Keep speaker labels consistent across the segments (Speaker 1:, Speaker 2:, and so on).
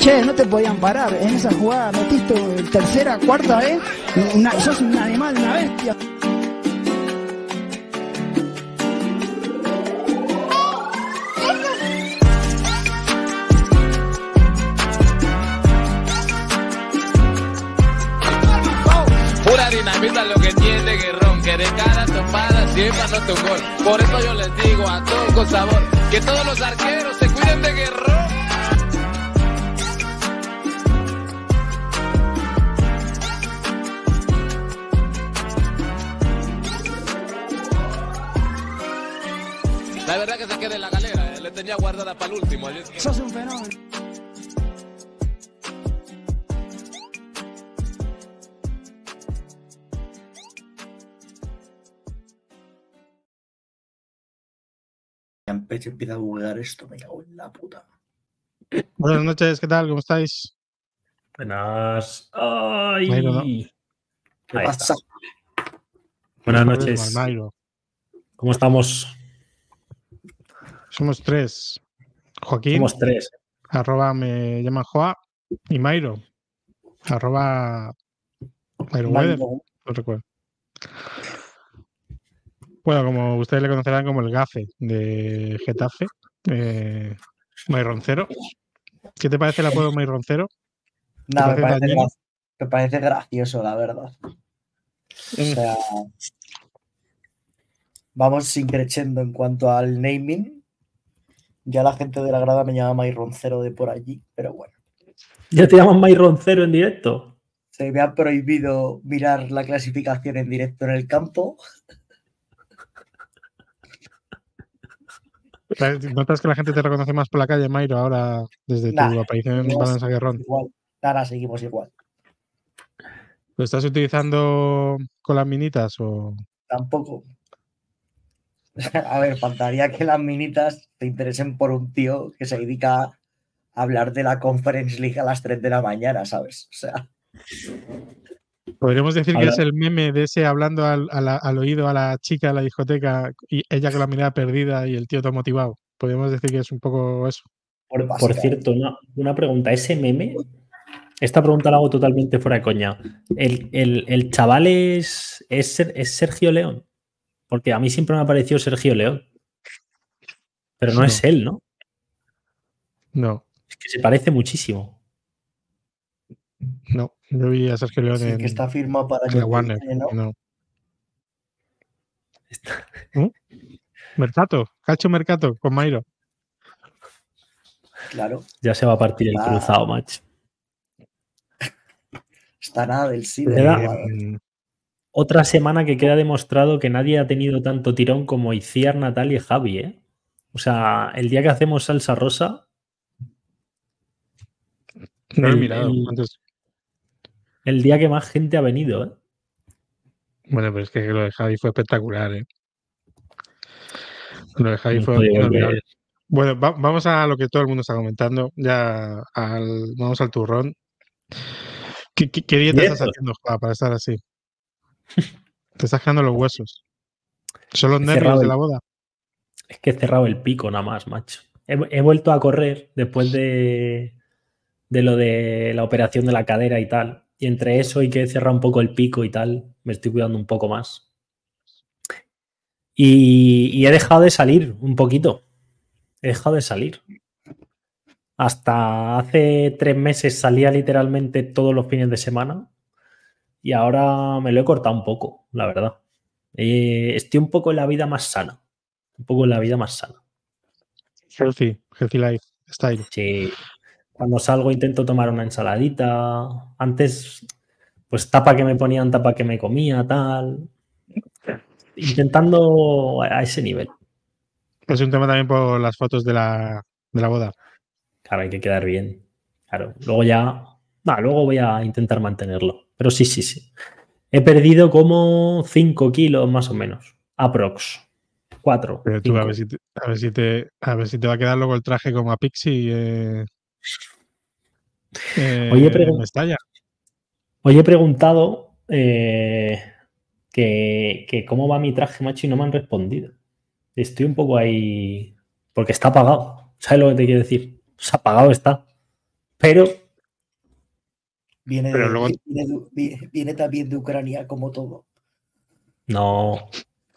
Speaker 1: Che, no te podían parar. En esa jugada metiste tercera, cuarta vez. Sos un animal, una bestia.
Speaker 2: Pura dinamita lo que tiene Guerrón, que de cara topada siempre anota un gol. Por eso yo les digo a todos con sabor, que todos los arqueros se cuiden de Guerrón. La verdad que se quede en la galera, le tenía guardada para el último.
Speaker 1: Sos un fenómeno.
Speaker 3: Empieza a buguear esto, me cago en la puta.
Speaker 4: Buenas noches, ¿qué tal? ¿Cómo estáis?
Speaker 5: Buenas. ¡Ay!
Speaker 4: Mairo, ¿no?
Speaker 3: ¿Qué
Speaker 5: Ahí
Speaker 3: pasa?
Speaker 5: está. Buenas noches.
Speaker 4: Mairo.
Speaker 5: ¿Cómo estamos?
Speaker 4: Somos tres. Joaquín,
Speaker 5: Somos tres.
Speaker 4: @ me llaman Joa, y Mairo, @ Mairo Weather, no recuerdo. Bueno, como ustedes le conocerán como el gafe de Getafe, Mayroncero. ¿Qué te parece el apodo Mayroncero?
Speaker 3: Nada,
Speaker 4: dañino?
Speaker 3: me parece gracioso, la verdad. O sea, vamos increciendo en cuanto al naming. Ya la gente de la grada me llama Mayroncero de por allí, pero bueno.
Speaker 5: ¿Ya te llaman Mayroncero en directo?
Speaker 3: Se me ha prohibido mirar la clasificación en directo en el campo.
Speaker 4: ¿Notas que la gente te reconoce más por la calle, Mairo, ahora desde tu aparición en Balanza Guerrón?
Speaker 3: Igual. Ahora seguimos igual.
Speaker 4: ¿Lo estás utilizando con las minitas o...?
Speaker 3: Tampoco. A ver, faltaría que las minitas te interesen por un tío que se dedica a hablar de la Conference League a las 3 de la mañana, ¿sabes? O sea...
Speaker 4: Podríamos decir que es el meme de ese hablando al oído a la chica de la discoteca y ella con la mirada perdida y el tío todo motivado. Podríamos decir que es un poco eso.
Speaker 5: Por cierto, una pregunta. ¿Ese meme? Esta pregunta la hago totalmente fuera de coña. ¿El chaval es Sergio León? Porque a mí siempre me ha parecido Sergio León. Pero no es él, ¿no?
Speaker 4: No.
Speaker 5: Es que se parece muchísimo.
Speaker 4: No, yo vi a Sergio León en...
Speaker 3: que está firmado para
Speaker 4: que Warner, ¿no? Mercato, Calcio Mercato con Mairo.
Speaker 3: Claro.
Speaker 5: Ya se va a partir el cruzado, macho.
Speaker 3: Está nada del
Speaker 5: Otra semana que queda demostrado que nadie ha tenido tanto tirón como Itziar, Natalia y Javi, ¿eh? O sea, el día que hacemos salsa rosa...
Speaker 4: No lo he mirado antes.
Speaker 5: El día que más gente ha venido, ¿eh?
Speaker 4: Bueno, pero es que lo de Javi fue espectacular, ¿eh? Lo de Javi fue inolvidable. Bueno, vamos a lo que todo el mundo está comentando. Vamos al turrón. ¿Qué dieta estás haciendo, Juan, para estar así? Te estás quedando los huesos. ¿Son los nervios de la boda?
Speaker 5: Es que he cerrado el pico nada más, macho. He vuelto a correr después de lo de la operación de la cadera y tal. Y entre eso y que he cerrado un poco el pico y tal, me estoy cuidando un poco más. Y he dejado de salir un poquito. He dejado de salir. Hasta hace 3 meses salía literalmente todos los fines de semana. Y ahora me lo he cortado un poco, la verdad. Estoy un poco en la vida más sana. Un poco en la vida más sana.
Speaker 4: Healthy life style.
Speaker 5: Sí. Cuando salgo intento tomar una ensaladita. Antes, pues tapa que me ponían, tapa que me comía, tal. Intentando a ese nivel.
Speaker 4: Es un tema también por las fotos de la boda.
Speaker 5: Claro, hay que quedar bien. Claro. Luego ya... luego voy a intentar mantenerlo. Pero sí. He perdido como 5 kilos más o menos. Aprox. 4.
Speaker 4: Pero tú, a ver si te va a quedar luego el traje como a Pixie.
Speaker 5: Hoy he preguntado que cómo va mi traje, macho, y no me han respondido. Estoy un poco ahí... Porque está apagado. ¿Sabes lo que te quiero decir? Apagado está. Pero
Speaker 3: Viene,
Speaker 4: Pero luego-
Speaker 3: viene también de Ucrania, como todo.
Speaker 5: no.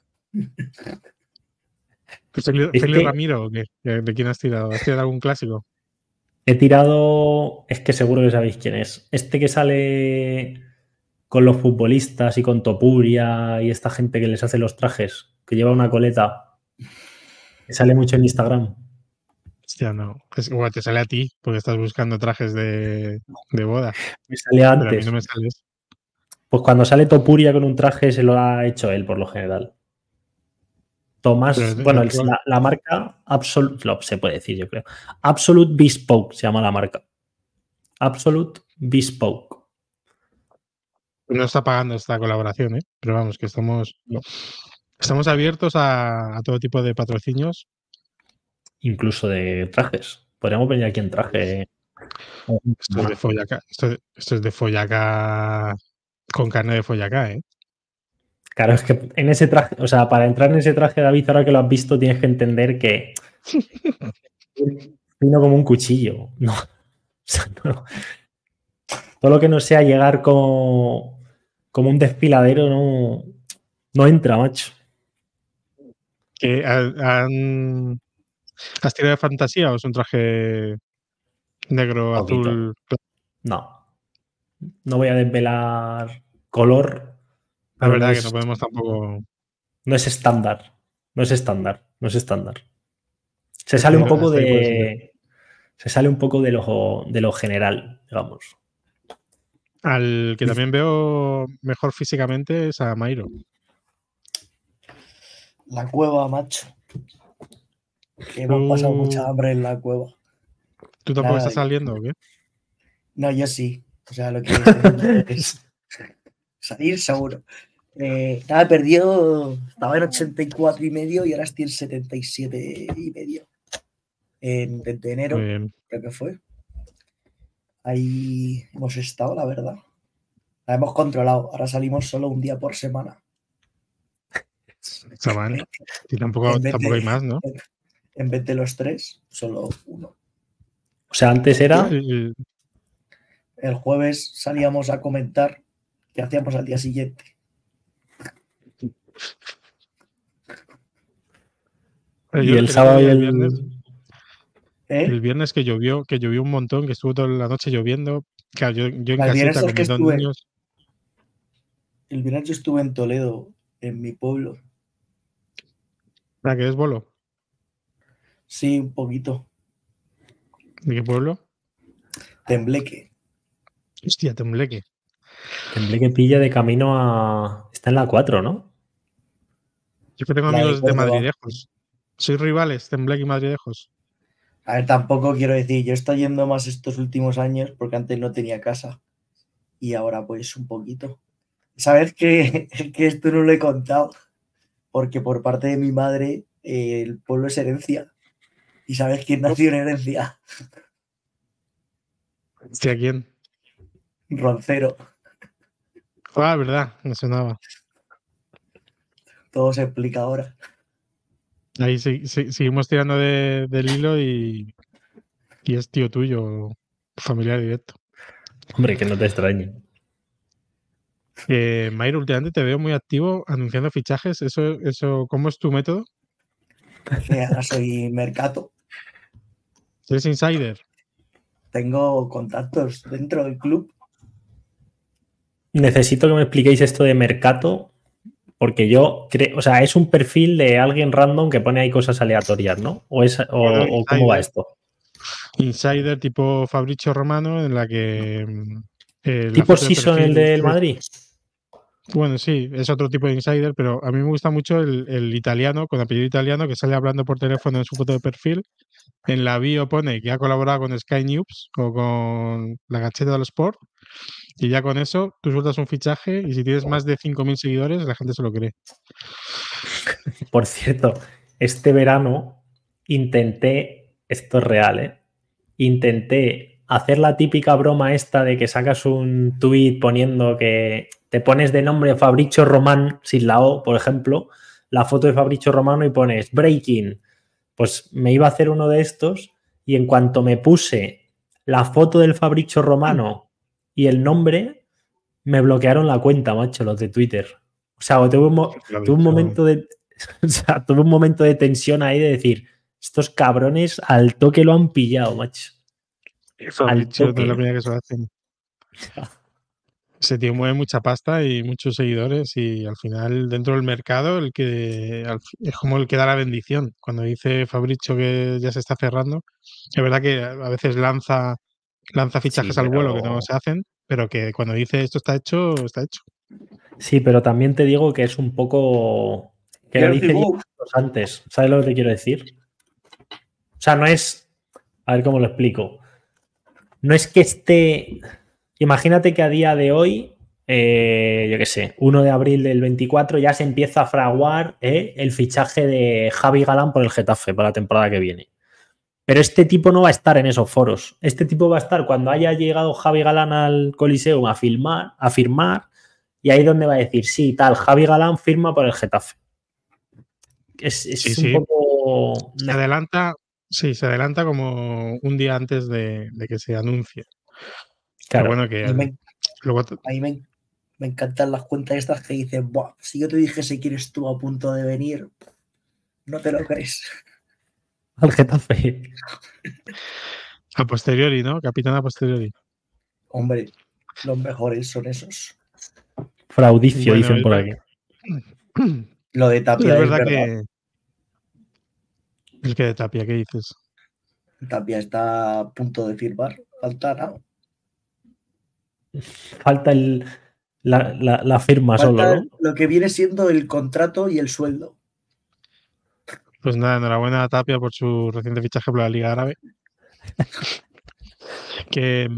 Speaker 4: ¿Feli
Speaker 5: Es que-
Speaker 4: Ramiro o qué? ¿De quién has tirado? ¿Has tirado algún clásico?
Speaker 5: He tirado. Es que seguro que sabéis quién es. Este que sale con los futbolistas y con Topuria y esta gente que les hace los trajes, que lleva una coleta. Que sale mucho en Instagram.
Speaker 4: Hostia, no. Igual te sale a ti, porque estás buscando trajes de boda.
Speaker 5: Me sale
Speaker 4: Pero a mí
Speaker 5: antes.
Speaker 4: no me sales.
Speaker 5: Pues cuando sale Topuria con un traje se lo ha hecho él, por lo general. Tomás,
Speaker 4: Pero
Speaker 5: bueno,
Speaker 4: el cual-
Speaker 5: la marca Absolute, se puede decir, yo creo. Absolute Bespoke se llama la marca. Absolute Bespoke.
Speaker 4: No está pagando esta colaboración, ¿eh? Pero vamos, que estamos abiertos a todo tipo de patrocinios.
Speaker 5: Incluso de trajes. Podríamos venir aquí en traje.
Speaker 4: Esto es de Follaca. Esto es de Follaca con carne de Follaca, ¿eh?
Speaker 5: Claro, es que en ese traje, o sea, para entrar en ese traje, David, ahora que lo has visto, tienes que entender que vino como un cuchillo. No. O sea, no. Todo lo que no sea llegar como un desfiladero no entra, macho.
Speaker 4: Que ¿Has tirado de fantasía o es un traje negro,
Speaker 5: Poquito.
Speaker 4: azul?
Speaker 5: No. No voy a desvelar color.
Speaker 4: La
Speaker 5: pero
Speaker 4: verdad
Speaker 5: no
Speaker 4: que
Speaker 5: es,
Speaker 4: no podemos tampoco.
Speaker 5: no es estándar. No es estándar. No es estándar. Se sale un
Speaker 4: Hasta
Speaker 5: poco
Speaker 4: ahí puedes ir.
Speaker 5: de. Se sale un poco de lo general, digamos.
Speaker 4: Al que también veo mejor físicamente es a Mairo.
Speaker 3: La cueva, macho. Que hemos pasado mucha hambre en la cueva.
Speaker 4: ¿Tú tampoco
Speaker 3: Nada,
Speaker 4: estás saliendo o qué?
Speaker 3: No, yo sí. O sea, lo que estoy haciendo es salir seguro. Nada, he perdido. Estaba en 84,5 y ahora estoy en 77,5. En 20 de enero,
Speaker 4: Muy bien.
Speaker 3: creo que fue. Ahí hemos estado, la verdad. La hemos controlado. Ahora salimos solo un día por semana.
Speaker 4: Chaval. Y tampoco hay más, ¿no?
Speaker 3: En vez de los 3, solo uno.
Speaker 5: O sea, antes era.
Speaker 3: El jueves salíamos a comentar qué hacíamos al día siguiente.
Speaker 5: Y el sábado y el
Speaker 4: viernes.
Speaker 3: ¿Eh?
Speaker 4: El viernes que llovió un montón, que estuvo toda la noche lloviendo. Claro, yo en
Speaker 3: El viernes
Speaker 4: casita
Speaker 3: es
Speaker 4: con
Speaker 3: que
Speaker 4: mis dos
Speaker 3: estuve-
Speaker 4: niños.
Speaker 3: El viernes yo estuve en Toledo, en mi pueblo.
Speaker 4: ¿La que es bolo?
Speaker 3: Sí, un poquito.
Speaker 4: ¿De qué pueblo?
Speaker 3: Tembleque.
Speaker 4: Hostia, Tembleque.
Speaker 5: Tembleque pilla de camino a. Está en la 4, ¿no?
Speaker 4: Yo que tengo
Speaker 3: La de
Speaker 4: amigos de
Speaker 3: Córdoba.
Speaker 4: Madridejos. Sois rivales, Tembleque y Madridejos.
Speaker 3: A ver, tampoco quiero decir, yo estoy yendo más estos últimos años porque antes no tenía casa y ahora pues un poquito. ¿Sabes que esto no lo he contado? Porque por parte de mi madre el pueblo es Herencia. ¿Y sabes quién nació en Herencia?
Speaker 4: Hostia, ¿quién?
Speaker 3: Roncero.
Speaker 4: Ah, verdad, me sonaba.
Speaker 3: Todo se explica ahora.
Speaker 4: Ahí seguimos tirando del hilo y es tío tuyo, familiar directo.
Speaker 5: Hombre, que no te extrañe.
Speaker 4: Mayro, últimamente te veo muy activo anunciando fichajes. Eso, ¿cómo es tu método?
Speaker 3: Ahora soy mercato.
Speaker 4: ¿Eres insider?
Speaker 3: Tengo contactos dentro del club.
Speaker 5: Necesito que me expliquéis esto de Mercato, porque yo creo, o sea, es un perfil de alguien random que pone ahí cosas aleatorias, ¿no? ¿O cómo va esto?
Speaker 4: Insider tipo Fabrizio Romano, en la que
Speaker 5: ¿Tipo Season el del Madrid?
Speaker 4: Bueno, sí, es otro tipo de insider, pero a mí me gusta mucho el italiano, con apellido italiano, que sale hablando por teléfono en su foto de perfil. En la bio pone que ha colaborado con Sky News o con la Gazzetta dello Sport. Y ya con eso tú sueltas un fichaje y si tienes más de 5.000 seguidores, la gente se lo cree.
Speaker 5: Por cierto, este verano intenté, esto es real, intenté hacer la típica broma esta de que sacas un tuit poniendo que te pones de nombre Fabrizio Román sin la O, por ejemplo, la foto de Fabrizio Romano y pones breaking. Pues me iba a hacer uno de estos y en cuanto me puse la foto del Fabricio Romano y el nombre, me bloquearon la cuenta, macho, los de Twitter. O sea, tuve un momento de... O sea, tuve un momento de tensión ahí de decir, estos cabrones al toque lo han pillado, macho.
Speaker 4: Fabricio no es la primera que se lo hacen. Ese tío mueve mucha pasta y muchos seguidores y al final dentro del mercado es como el que da la bendición. Cuando dice Fabricio que ya se está cerrando, es verdad que a veces lanza fichajes al vuelo que no se hacen, pero que cuando dice esto está hecho, está hecho.
Speaker 5: Sí, pero también te digo que es un poco... que lo dice antes. ¿Sabes lo que te quiero decir? O sea, no es... A ver cómo lo explico. No es que esté... Imagínate que a día de hoy, yo qué sé, 1 de abril del 24 ya se empieza a fraguar el fichaje de Javi Galán por el Getafe para la temporada que viene. Pero este tipo no va a estar en esos foros. Este tipo va a estar cuando haya llegado Javi Galán al Coliseum a firmar y ahí donde va a decir, sí, tal, Javi Galán firma por el Getafe. Es un poco...
Speaker 4: Se adelanta como un día antes de que se anuncie.
Speaker 5: Claro.
Speaker 4: Pero bueno, que
Speaker 3: a mí me encantan las cuentas estas que dicen, buah, si yo te dijese que eres tú a punto de venir, no te lo crees.
Speaker 5: Al Getafe.
Speaker 4: A posteriori, ¿no? Capitán a posteriori.
Speaker 3: Hombre, los mejores son esos.
Speaker 5: Fraudicio, bueno, dicen por aquí.
Speaker 3: Lo de Tapia
Speaker 4: es verdad que... ¿El que de Tapia? ¿Qué dices?
Speaker 3: Tapia está a punto de firmar. Falta nada.
Speaker 5: Falta la firma
Speaker 3: Falta
Speaker 5: solo, ¿no?
Speaker 3: Lo que viene siendo el contrato y el sueldo.
Speaker 4: Pues nada, enhorabuena a Tapia por su reciente fichaje por la Liga Árabe. que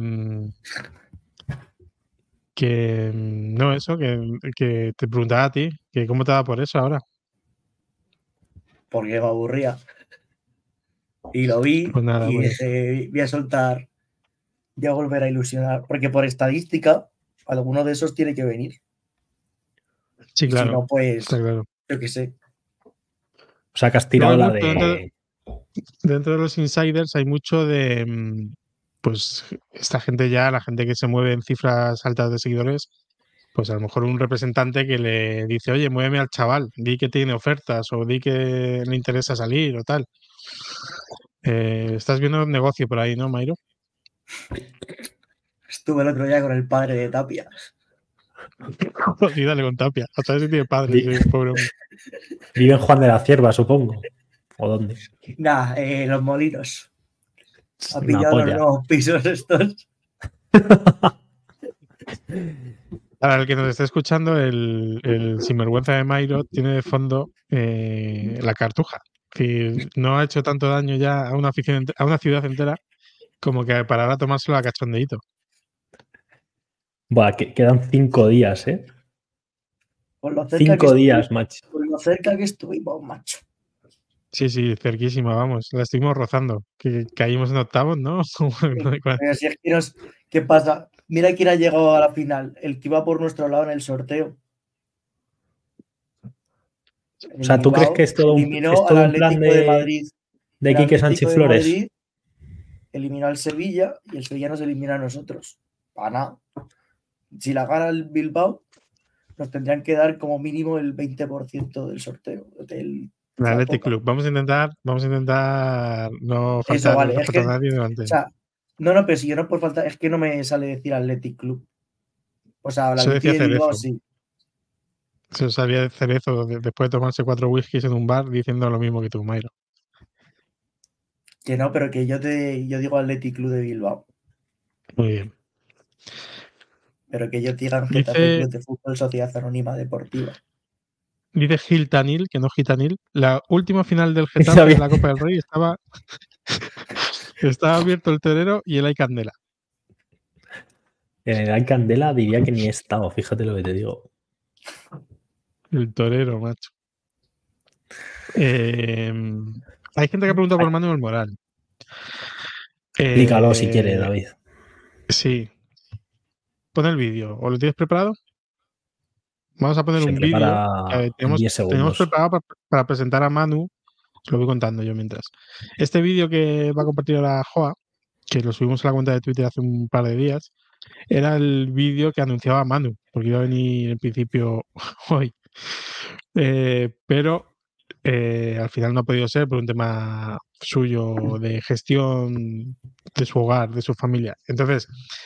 Speaker 4: no, eso, que te preguntaba a ti, que cómo te va por eso ahora.
Speaker 3: Porque me aburría. Y lo vi
Speaker 4: pues nada,
Speaker 3: y dije, voy a soltar, voy a volver a ilusionar. Porque por estadística, alguno de esos tiene que venir.
Speaker 4: Sí, claro.
Speaker 3: Si no, pues,
Speaker 4: claro.
Speaker 3: Yo qué sé.
Speaker 5: O sea, que has tirado la de...
Speaker 4: Dentro de los insiders hay mucho de... Pues esta gente ya, la gente que se mueve en cifras altas de seguidores, pues a lo mejor un representante que le dice, oye, muéveme al chaval, di que tiene ofertas o di que le interesa salir o tal. Estás viendo un negocio por ahí, ¿no, Mairo?
Speaker 3: Estuve el otro día con el padre de Tapia.
Speaker 4: Y dale con Tapia. Hasta ver si tiene padre, ese pobre hombre.
Speaker 5: Vive en Juan de la Cierva, supongo. ¿O dónde?
Speaker 3: Nah, Los Molinos. Ha pillado los nuevos pisos estos.
Speaker 4: Para el que nos esté escuchando, el sinvergüenza de Mairo tiene de fondo la Cartuja. Que no ha hecho tanto daño ya a una afición, a una ciudad entera como que para ahora tomárselo a cachondeíto.
Speaker 5: Buah, quedan 5 días, ¿eh?
Speaker 3: Por lo
Speaker 5: 5 días, macho.
Speaker 3: Por lo cerca que estuvimos, macho.
Speaker 4: Sí, cerquísima, vamos. La estuvimos rozando. Que caímos en octavos, ¿no?
Speaker 3: Sí, pero si es que ¿qué pasa? Mira quién ha llegado a la final. El que iba por nuestro lado en el sorteo.
Speaker 5: O sea, ¿tú crees que es todo un plan de Madrid? De Quique Sánchez Flores.
Speaker 3: Madrid eliminó al Sevilla y el Sevilla nos elimina a nosotros. Para nada. Si la gana el Bilbao, nos tendrían que dar como mínimo el 20% del sorteo. El
Speaker 4: Athletic Club. Vamos a intentar no faltar,
Speaker 3: eso, vale.
Speaker 4: No faltar a nadie delante.
Speaker 3: O sea, no, pero si yo no por falta, es que no me sale decir Athletic Club. O sea, la
Speaker 4: decía
Speaker 3: de Bilbao sí.
Speaker 4: Eso sabía de Cerezo después de tomarse 4 whiskies en un bar diciendo lo mismo que tú, Mairo.
Speaker 3: Que no, pero que yo digo Athletic Club de Bilbao.
Speaker 4: Muy bien.
Speaker 3: Pero que yo diga Getafe Club de Fútbol Sociedad Anónima Deportiva.
Speaker 4: Dice Giltanil, que no Gitanil. La última final del Getafe de la Copa del Rey estaba abierto el torero y el Hay Candela.
Speaker 5: En el Hay Candela diría que ni he estado, fíjate lo que te digo.
Speaker 4: El torero, macho. Hay gente que pregunta por Manuel Moral.
Speaker 5: Explícalo si quieres, David.
Speaker 4: Sí. Pon el vídeo. ¿O lo tienes preparado? Vamos a poner un vídeo que tenemos preparado para presentar a Manu. Os lo voy contando yo mientras. Este vídeo que va a compartir ahora Joa que lo subimos a la cuenta de Twitter hace un par de días, era el vídeo que anunciaba Manu, porque iba a venir en principio hoy. Pero al final no ha podido ser por un tema suyo de gestión de su hogar, de su familia. Entonces,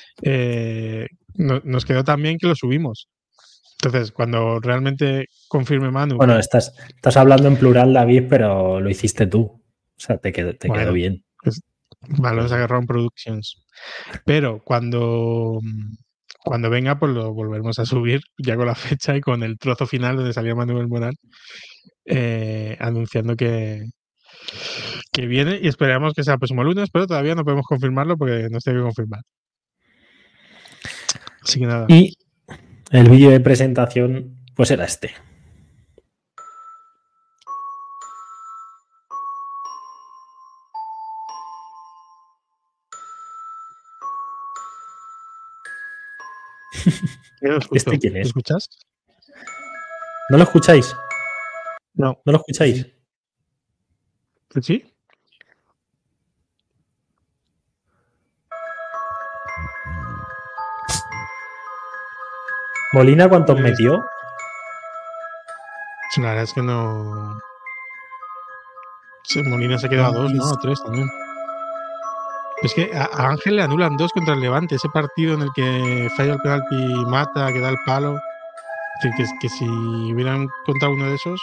Speaker 4: nos quedó tan bien que lo subimos. Entonces, cuando realmente confirme Manu...
Speaker 5: Bueno, estás hablando en plural, David, pero lo hiciste tú. O sea, te quedó bien.
Speaker 4: Pues, Balones Agarrón Productions. Pero cuando venga, pues lo volveremos a subir ya con la fecha y con el trozo final donde salía Manuel Moral anunciando que viene, y esperamos que sea el próximo lunes, pero todavía no podemos confirmarlo porque nos tiene que confirmar. Así que nada.
Speaker 5: Y el vídeo de presentación pues era este. ¿Este quién es?
Speaker 4: ¿Lo escuchas?
Speaker 5: ¿No lo escucháis?
Speaker 4: No.
Speaker 5: ¿No lo escucháis?
Speaker 4: ¿Sí?
Speaker 5: ¿Molina cuántos metió?
Speaker 4: La verdad es que no... Molina se quedó a 2, ¿no? A 3 también. Es que a Ángel le anulan 2 contra el Levante. Ese partido en el que falla el penalti, mata, que da el palo. Que si hubieran contado uno de esos...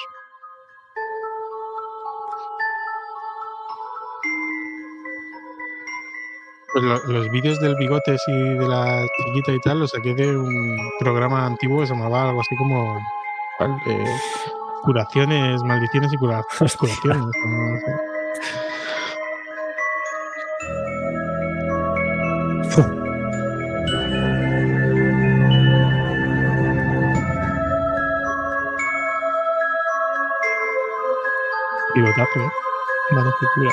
Speaker 4: Pues los vídeos del Bigotes y de la Chiquita y tal los saqué de un programa antiguo que se llamaba algo así como curaciones, maldiciones y curaciones. No sé. Bigotazo, ¿eh? Mano que cura.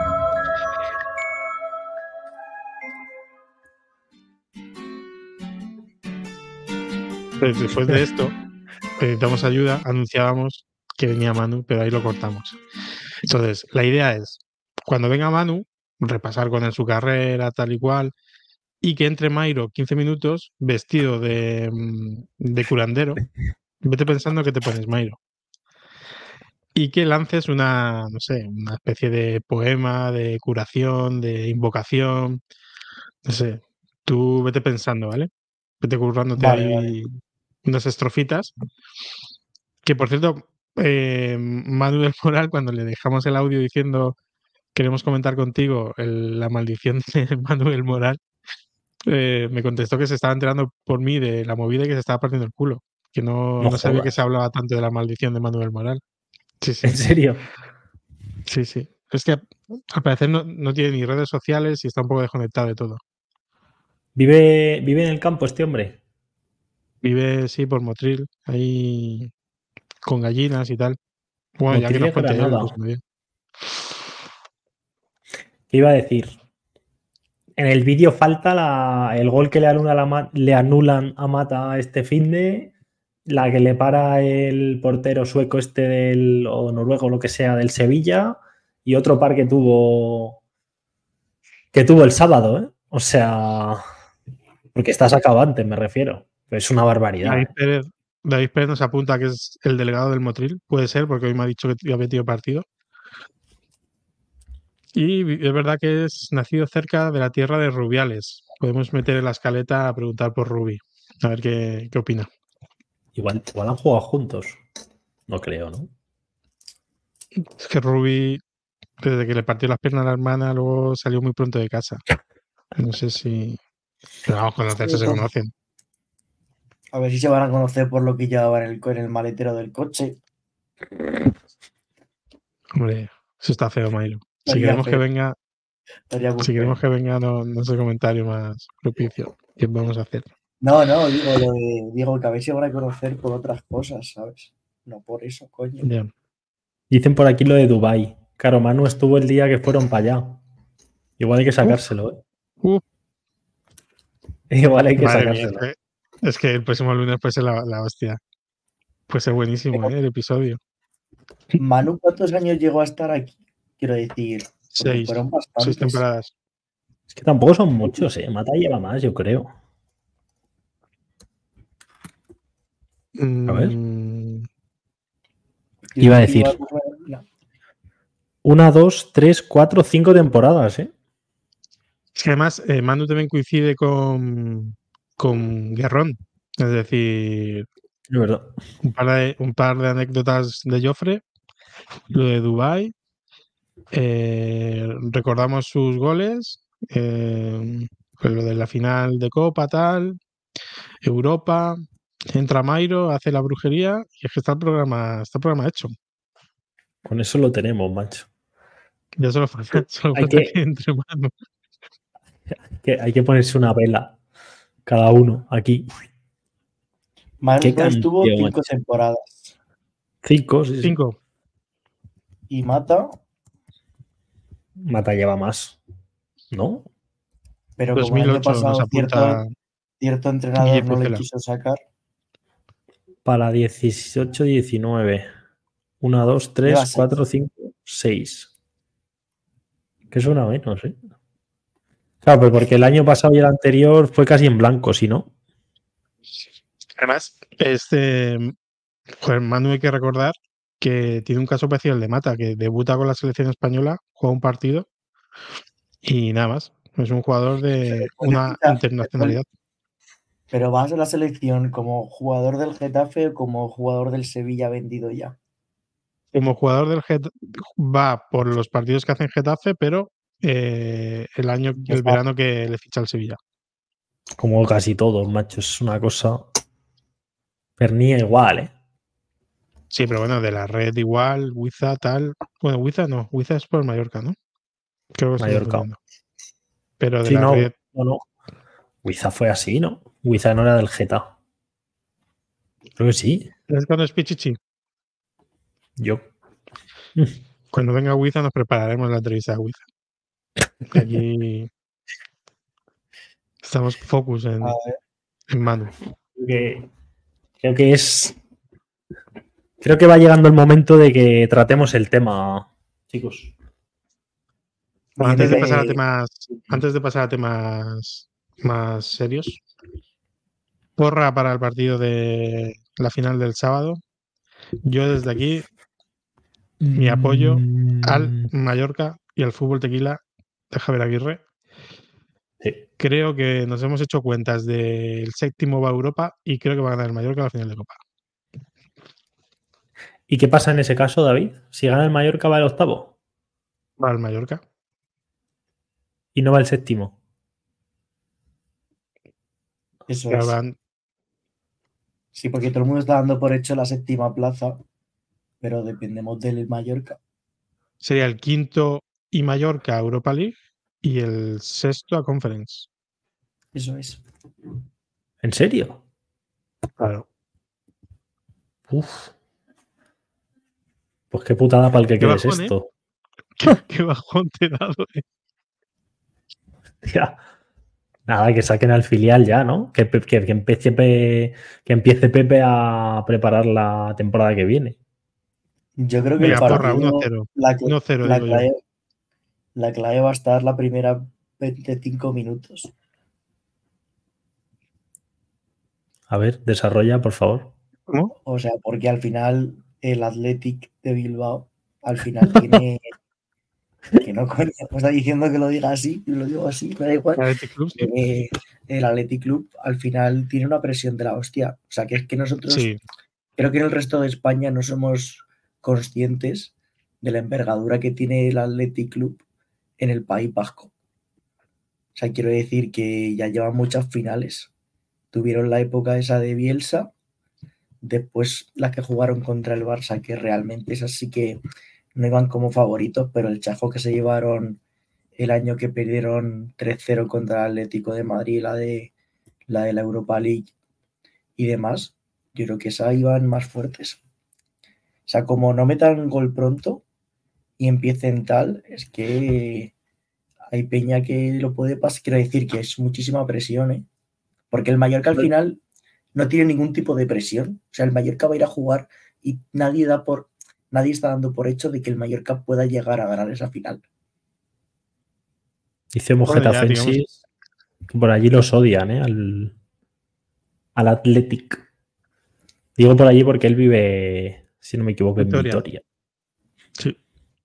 Speaker 4: Después de esto, necesitamos ayuda, anunciábamos que venía Manu, pero ahí lo cortamos. Entonces, la idea es, cuando venga Manu, repasar con él su carrera, tal y cual, y que entre Mairo 15 minutos vestido de curandero. Vete pensando que te pones, Mairo. Y que lances una, no sé, una especie de poema, de curación, de invocación. No sé, tú vete pensando, ¿vale? Vete currándote ahí unas estrofitas. Que por cierto, Manu del Moral, cuando le dejamos el audio diciendo queremos comentar contigo la maldición de Manu del Moral, me contestó que se estaba enterando por mí de la movida y que se estaba partiendo el culo. Que no sabía que se hablaba tanto de la maldición de Manu del Moral. Sí, sí.
Speaker 5: ¿En serio?
Speaker 4: Sí, sí. Es que al parecer no tiene ni redes sociales y está un poco desconectado de todo.
Speaker 5: ¿Vive en el campo este hombre?
Speaker 4: Vive, sí, por Motril, ahí con gallinas y tal. Bueno,
Speaker 5: Motril,
Speaker 4: ya que nos cuente él.
Speaker 5: ¿Qué iba a decir? En el vídeo falta el gol que le anulan a Mata este finde, la que le para el portero sueco o noruego, lo que sea, del Sevilla, y otro par que tuvo el sábado, ¿eh? O sea, porque está sacado antes, me refiero. Es una barbaridad.
Speaker 4: David Pérez nos apunta que es el delegado del Motril. Puede ser, porque hoy me ha dicho que había metido partido. Y es verdad que es nacido cerca de la tierra de Rubiales. Podemos meter en la escaleta a preguntar por Rubi. A ver qué opina.
Speaker 5: Igual han jugado juntos. No creo, ¿no?
Speaker 4: Es que Rubi, desde que le partió las piernas a la hermana, luego salió muy pronto de casa. No sé si... Pero vamos, conocerse se conocen.
Speaker 3: A ver si se van a conocer por lo que llevaba en el maletero del coche.
Speaker 4: Hombre, eso está feo, Mairo. Si queremos que venga, no sé comentario más propicio. ¿Qué vamos a hacer?
Speaker 3: No, digo que a ver si van a conocer por otras cosas, ¿sabes? No por eso, coño.
Speaker 4: Yeah.
Speaker 5: Dicen por aquí lo de Dubái. Claro, Manu estuvo el día que fueron para allá. Igual hay que sacárselo, ¿eh? Igual hay que sacárselo.
Speaker 4: Mía, es que el próximo lunes puede ser la hostia. Puede ser buenísimo, el episodio.
Speaker 3: Manu, ¿cuántos años llegó a estar aquí? Quiero decir,
Speaker 4: 6 temporadas.
Speaker 5: Es que tampoco son muchos, ¿eh? Mata lleva más, yo creo. A ver. Iba a decir. 1, 2, 3, 4, 5 temporadas, ¿eh?
Speaker 4: Es que además, Manu también coincide con Guerrón. Es decir,
Speaker 5: Es verdad.
Speaker 4: un par de anécdotas de Joffre, lo de Dubái. Recordamos sus goles, pues lo de la final de Copa, tal, Europa, entra Mairo, hace la brujería y es que está el programa hecho.
Speaker 5: Con eso lo tenemos, macho.
Speaker 4: Ya solo falta que entre Manu.
Speaker 5: Hay que ponerse una vela cada uno aquí.
Speaker 3: Manu estuvo 5 temporadas.
Speaker 5: 5, sí.
Speaker 4: 5.
Speaker 3: ¿Y Mata?
Speaker 5: Mata lleva más, ¿no?
Speaker 3: Pero como el año pasado cierto entrenador no le quiso sacar.
Speaker 5: Para 18-19. 1, 2, 3, 4, 5, 6. Que suena menos, ¿eh? Claro, pues porque el año pasado y el anterior fue casi en blanco, si no.
Speaker 4: Además, Manu hay que recordar que tiene un caso parecido al de Mata, que debuta con la selección española, juega un partido y nada más. Es un jugador de una internacionalidad.
Speaker 3: ¿Pero vas a la selección como jugador del Getafe o como jugador del Sevilla vendido ya?
Speaker 4: Como jugador del Getafe va por los partidos que hace en Getafe, pero el verano que le ficha al Sevilla.
Speaker 5: Como casi todos, macho. Es una cosa... Pernía igual, ¿eh?
Speaker 4: Sí, pero bueno, de la red igual, Huiza tal... Bueno, Huiza no. Huiza es por Mallorca, ¿no? Creo que
Speaker 5: Mallorca.
Speaker 4: Pero de la red...
Speaker 5: No. Huiza fue así, ¿no? Huiza no era del Geta. Creo que sí.
Speaker 4: ¿Es cuando es Pichichi?
Speaker 5: Yo.
Speaker 4: Cuando venga Huiza nos prepararemos la entrevista a Huiza. Aquí estamos focus en Manu.
Speaker 5: Creo que va llegando el momento de que tratemos el tema, chicos.
Speaker 4: Antes de pasar a temas más serios, porra para el partido de la final del sábado. Yo desde aquí mi apoyo al Mallorca y al fútbol tequila de Javier Aguirre.
Speaker 5: Sí.
Speaker 4: Creo que nos hemos hecho cuentas del séptimo va a Europa y creo que va a ganar el Mallorca a la final de Copa.
Speaker 5: ¿Y qué pasa en ese caso, David? Si gana el Mallorca, ¿va el octavo?
Speaker 4: Va el Mallorca.
Speaker 5: ¿Y no va el séptimo?
Speaker 3: Eso es. Sí, porque todo el mundo está dando por hecho la séptima plaza, pero dependemos del Mallorca.
Speaker 4: Sería el quinto y Mallorca a Europa League y el sexto a Conference.
Speaker 3: Eso es.
Speaker 5: ¿En serio?
Speaker 4: Claro.
Speaker 5: Uf. Pues qué putada para el que quede esto.
Speaker 4: Qué bajón te he dado,
Speaker 5: Ya. Nada, que saquen al filial ya, ¿no? Que empiece Pepe a preparar la temporada que viene.
Speaker 3: Yo creo que el partido,
Speaker 4: 1-0,
Speaker 3: la clave va a estar la primera 25 minutos.
Speaker 5: A ver, desarrolla, por favor.
Speaker 4: ¿Cómo?
Speaker 3: O sea, porque al final el Athletic de Bilbao al final tiene... que no coño, me está diciendo que lo diga así, y lo digo así, me da igual. El Athletic Club al final tiene una presión de la hostia. O sea, que es que nosotros, creo que en el resto de España no somos conscientes de la envergadura que tiene el Athletic Club en el País Vasco. O sea, quiero decir que ya llevan muchas finales. Tuvieron la época esa de Bielsa, después las que jugaron contra el Barça, que realmente esas sí que no iban como favoritos, pero el chajo que se llevaron el año que perdieron 3-0 contra el Atlético de Madrid, la de la Europa League y demás, yo creo que esas iban más fuertes. O sea, como no metan gol pronto y empiecen tal, es que hay peña que lo puede pasar. Quiero decir que es muchísima presión, ¿eh? Porque el Mallorca al final no tiene ningún tipo de presión. O sea, el Mallorca va a ir a jugar y nadie está dando por hecho de que el Mallorca pueda llegar a ganar esa final.
Speaker 5: Dice Mojetafensis que por allí los odian, al Athletic. Digo por allí porque él vive, si no me equivoco, en Vitoria.
Speaker 4: Sí.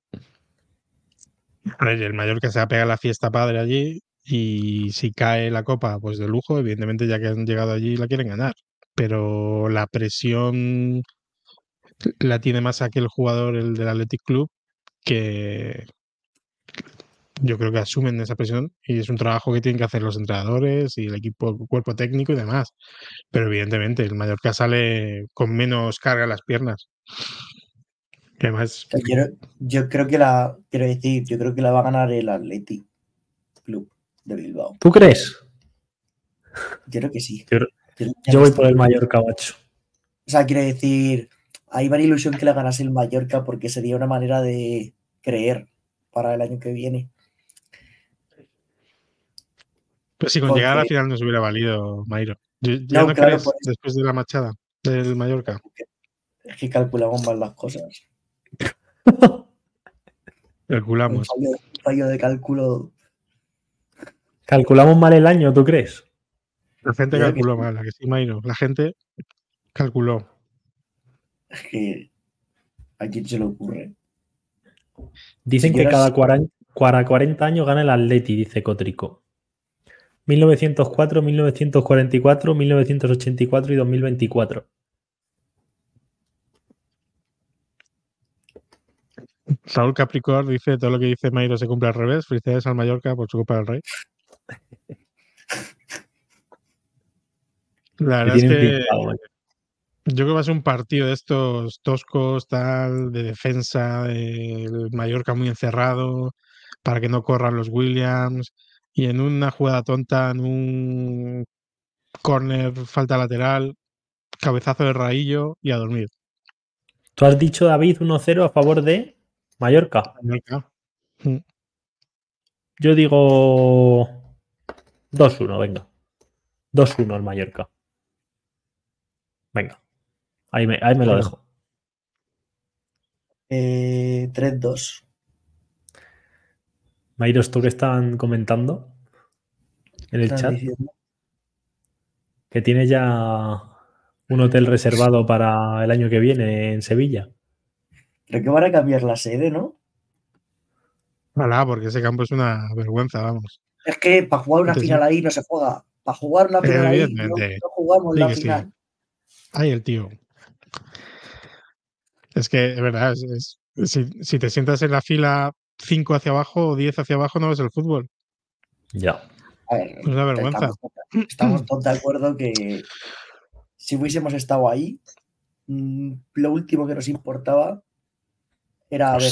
Speaker 4: A ver, el Mallorca se va a pegar la fiesta padre allí y si cae la copa, pues de lujo, evidentemente ya que han llegado allí la quieren ganar. Pero la presión la tiene más aquel jugador, el del Athletic Club, que yo creo que asumen esa presión y es un trabajo que tienen que hacer los entrenadores y el equipo, el cuerpo técnico y demás. Pero evidentemente el Mallorca sale con menos carga en las piernas. Y además,
Speaker 3: yo creo que yo creo que la va a ganar el Athletic Club de Bilbao.
Speaker 5: ¿Tú crees?
Speaker 3: Yo creo que sí.
Speaker 5: Yo voy por el Mallorca, macho.
Speaker 3: O sea, quiero decir, hay varias ilusión que la ganase el Mallorca porque sería una manera de creer para el año que viene.
Speaker 4: pues si con llegar a la final nos hubiera valido, Mairo. ¿Ya no
Speaker 3: claro,
Speaker 4: crees después de la machada del Mallorca?
Speaker 3: Es que calculamos mal las cosas.
Speaker 4: Calculamos.
Speaker 3: Un fallo de cálculo.
Speaker 5: ¿Calculamos mal el año, tú crees?
Speaker 4: La gente calculó mal, ¿a que sí, Mairo? La gente calculó.
Speaker 3: Es que ¿a quién se le ocurre?
Speaker 5: Dicen que cada 40 años gana el Atleti, dice Cotrico. 1904, 1944, 1984 y 2024.
Speaker 4: Raúl Capricor dice: todo lo que dice Mairo se cumple al revés. Felicidades al Mallorca por su Copa del Rey. La verdad es que yo creo que va a ser un partido de estos toscos, tal, de defensa, del Mallorca muy encerrado, para que no corran los Williams, y en una jugada tonta, en un córner, falta lateral, cabezazo de Raillo y a dormir.
Speaker 5: Tú has dicho, David, 1-0 a favor de Mallorca. Yo digo 2-1, venga. 2-1 al Mallorca. Venga. Ahí me lo dejo.
Speaker 3: 3-2.
Speaker 5: Mairos, ¿tú qué estaban comentando en el chat?
Speaker 3: Diciendo.
Speaker 5: Que tiene ya un hotel reservado para el año que viene en Sevilla.
Speaker 3: Creo que van a cambiar la sede, ¿no?
Speaker 4: Ojalá, porque ese campo es una vergüenza, vamos.
Speaker 3: Es que para jugar una final ahí no se juega. Para jugar una final ahí no jugamos la final.
Speaker 4: Sí. Ay, el tío. Es que, de verdad, si te sientas en la fila 5 hacia abajo o 10 hacia abajo, no ves el fútbol.
Speaker 5: Ya.
Speaker 3: A ver,
Speaker 4: es una vergüenza.
Speaker 3: Estamos todos de acuerdo que si hubiésemos estado ahí, lo último que nos importaba era ver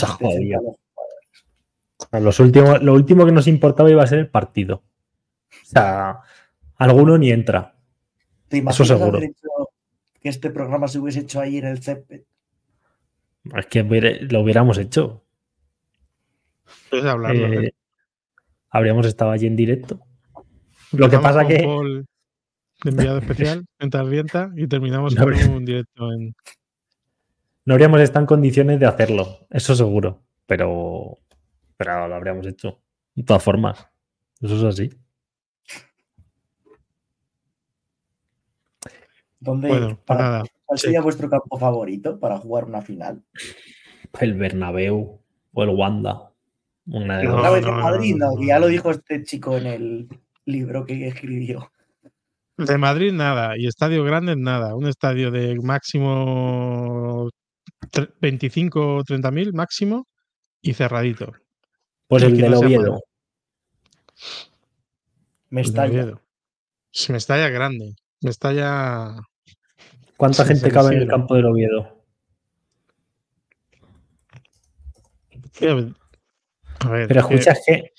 Speaker 5: lo último que nos importaba iba a ser el partido. O sea, alguno ni entra.
Speaker 3: ¿Te imaginas
Speaker 5: eso seguro.
Speaker 3: Que este programa se hubiese hecho ahí en el césped?
Speaker 5: Es que lo hubiéramos hecho.
Speaker 4: Puedes hablarlo.
Speaker 5: Habríamos estado allí en directo. Lo que pasa que
Speaker 4: Paul de enviado especial en Tardienta y terminamos con un directo en...
Speaker 5: No habríamos estado en condiciones de hacerlo, eso seguro, pero lo habríamos hecho. De todas formas, eso es así.
Speaker 3: ¿Cuál sería vuestro campo favorito para jugar una final?
Speaker 5: El Bernabéu o el Wanda. Una de
Speaker 3: dos. Madrid, no, ya lo dijo este chico en el libro que escribió.
Speaker 4: De Madrid nada, y estadio grande nada. Un estadio de máximo 25 o 30.000 máximo y cerradito.
Speaker 5: Pues el del Oviedo.
Speaker 3: Mestalla.
Speaker 4: Mestalla grande. Mestalla.
Speaker 5: ¿Cuánta gente cabe en el campo del Oviedo?
Speaker 4: A ver,
Speaker 5: pero escucha, es que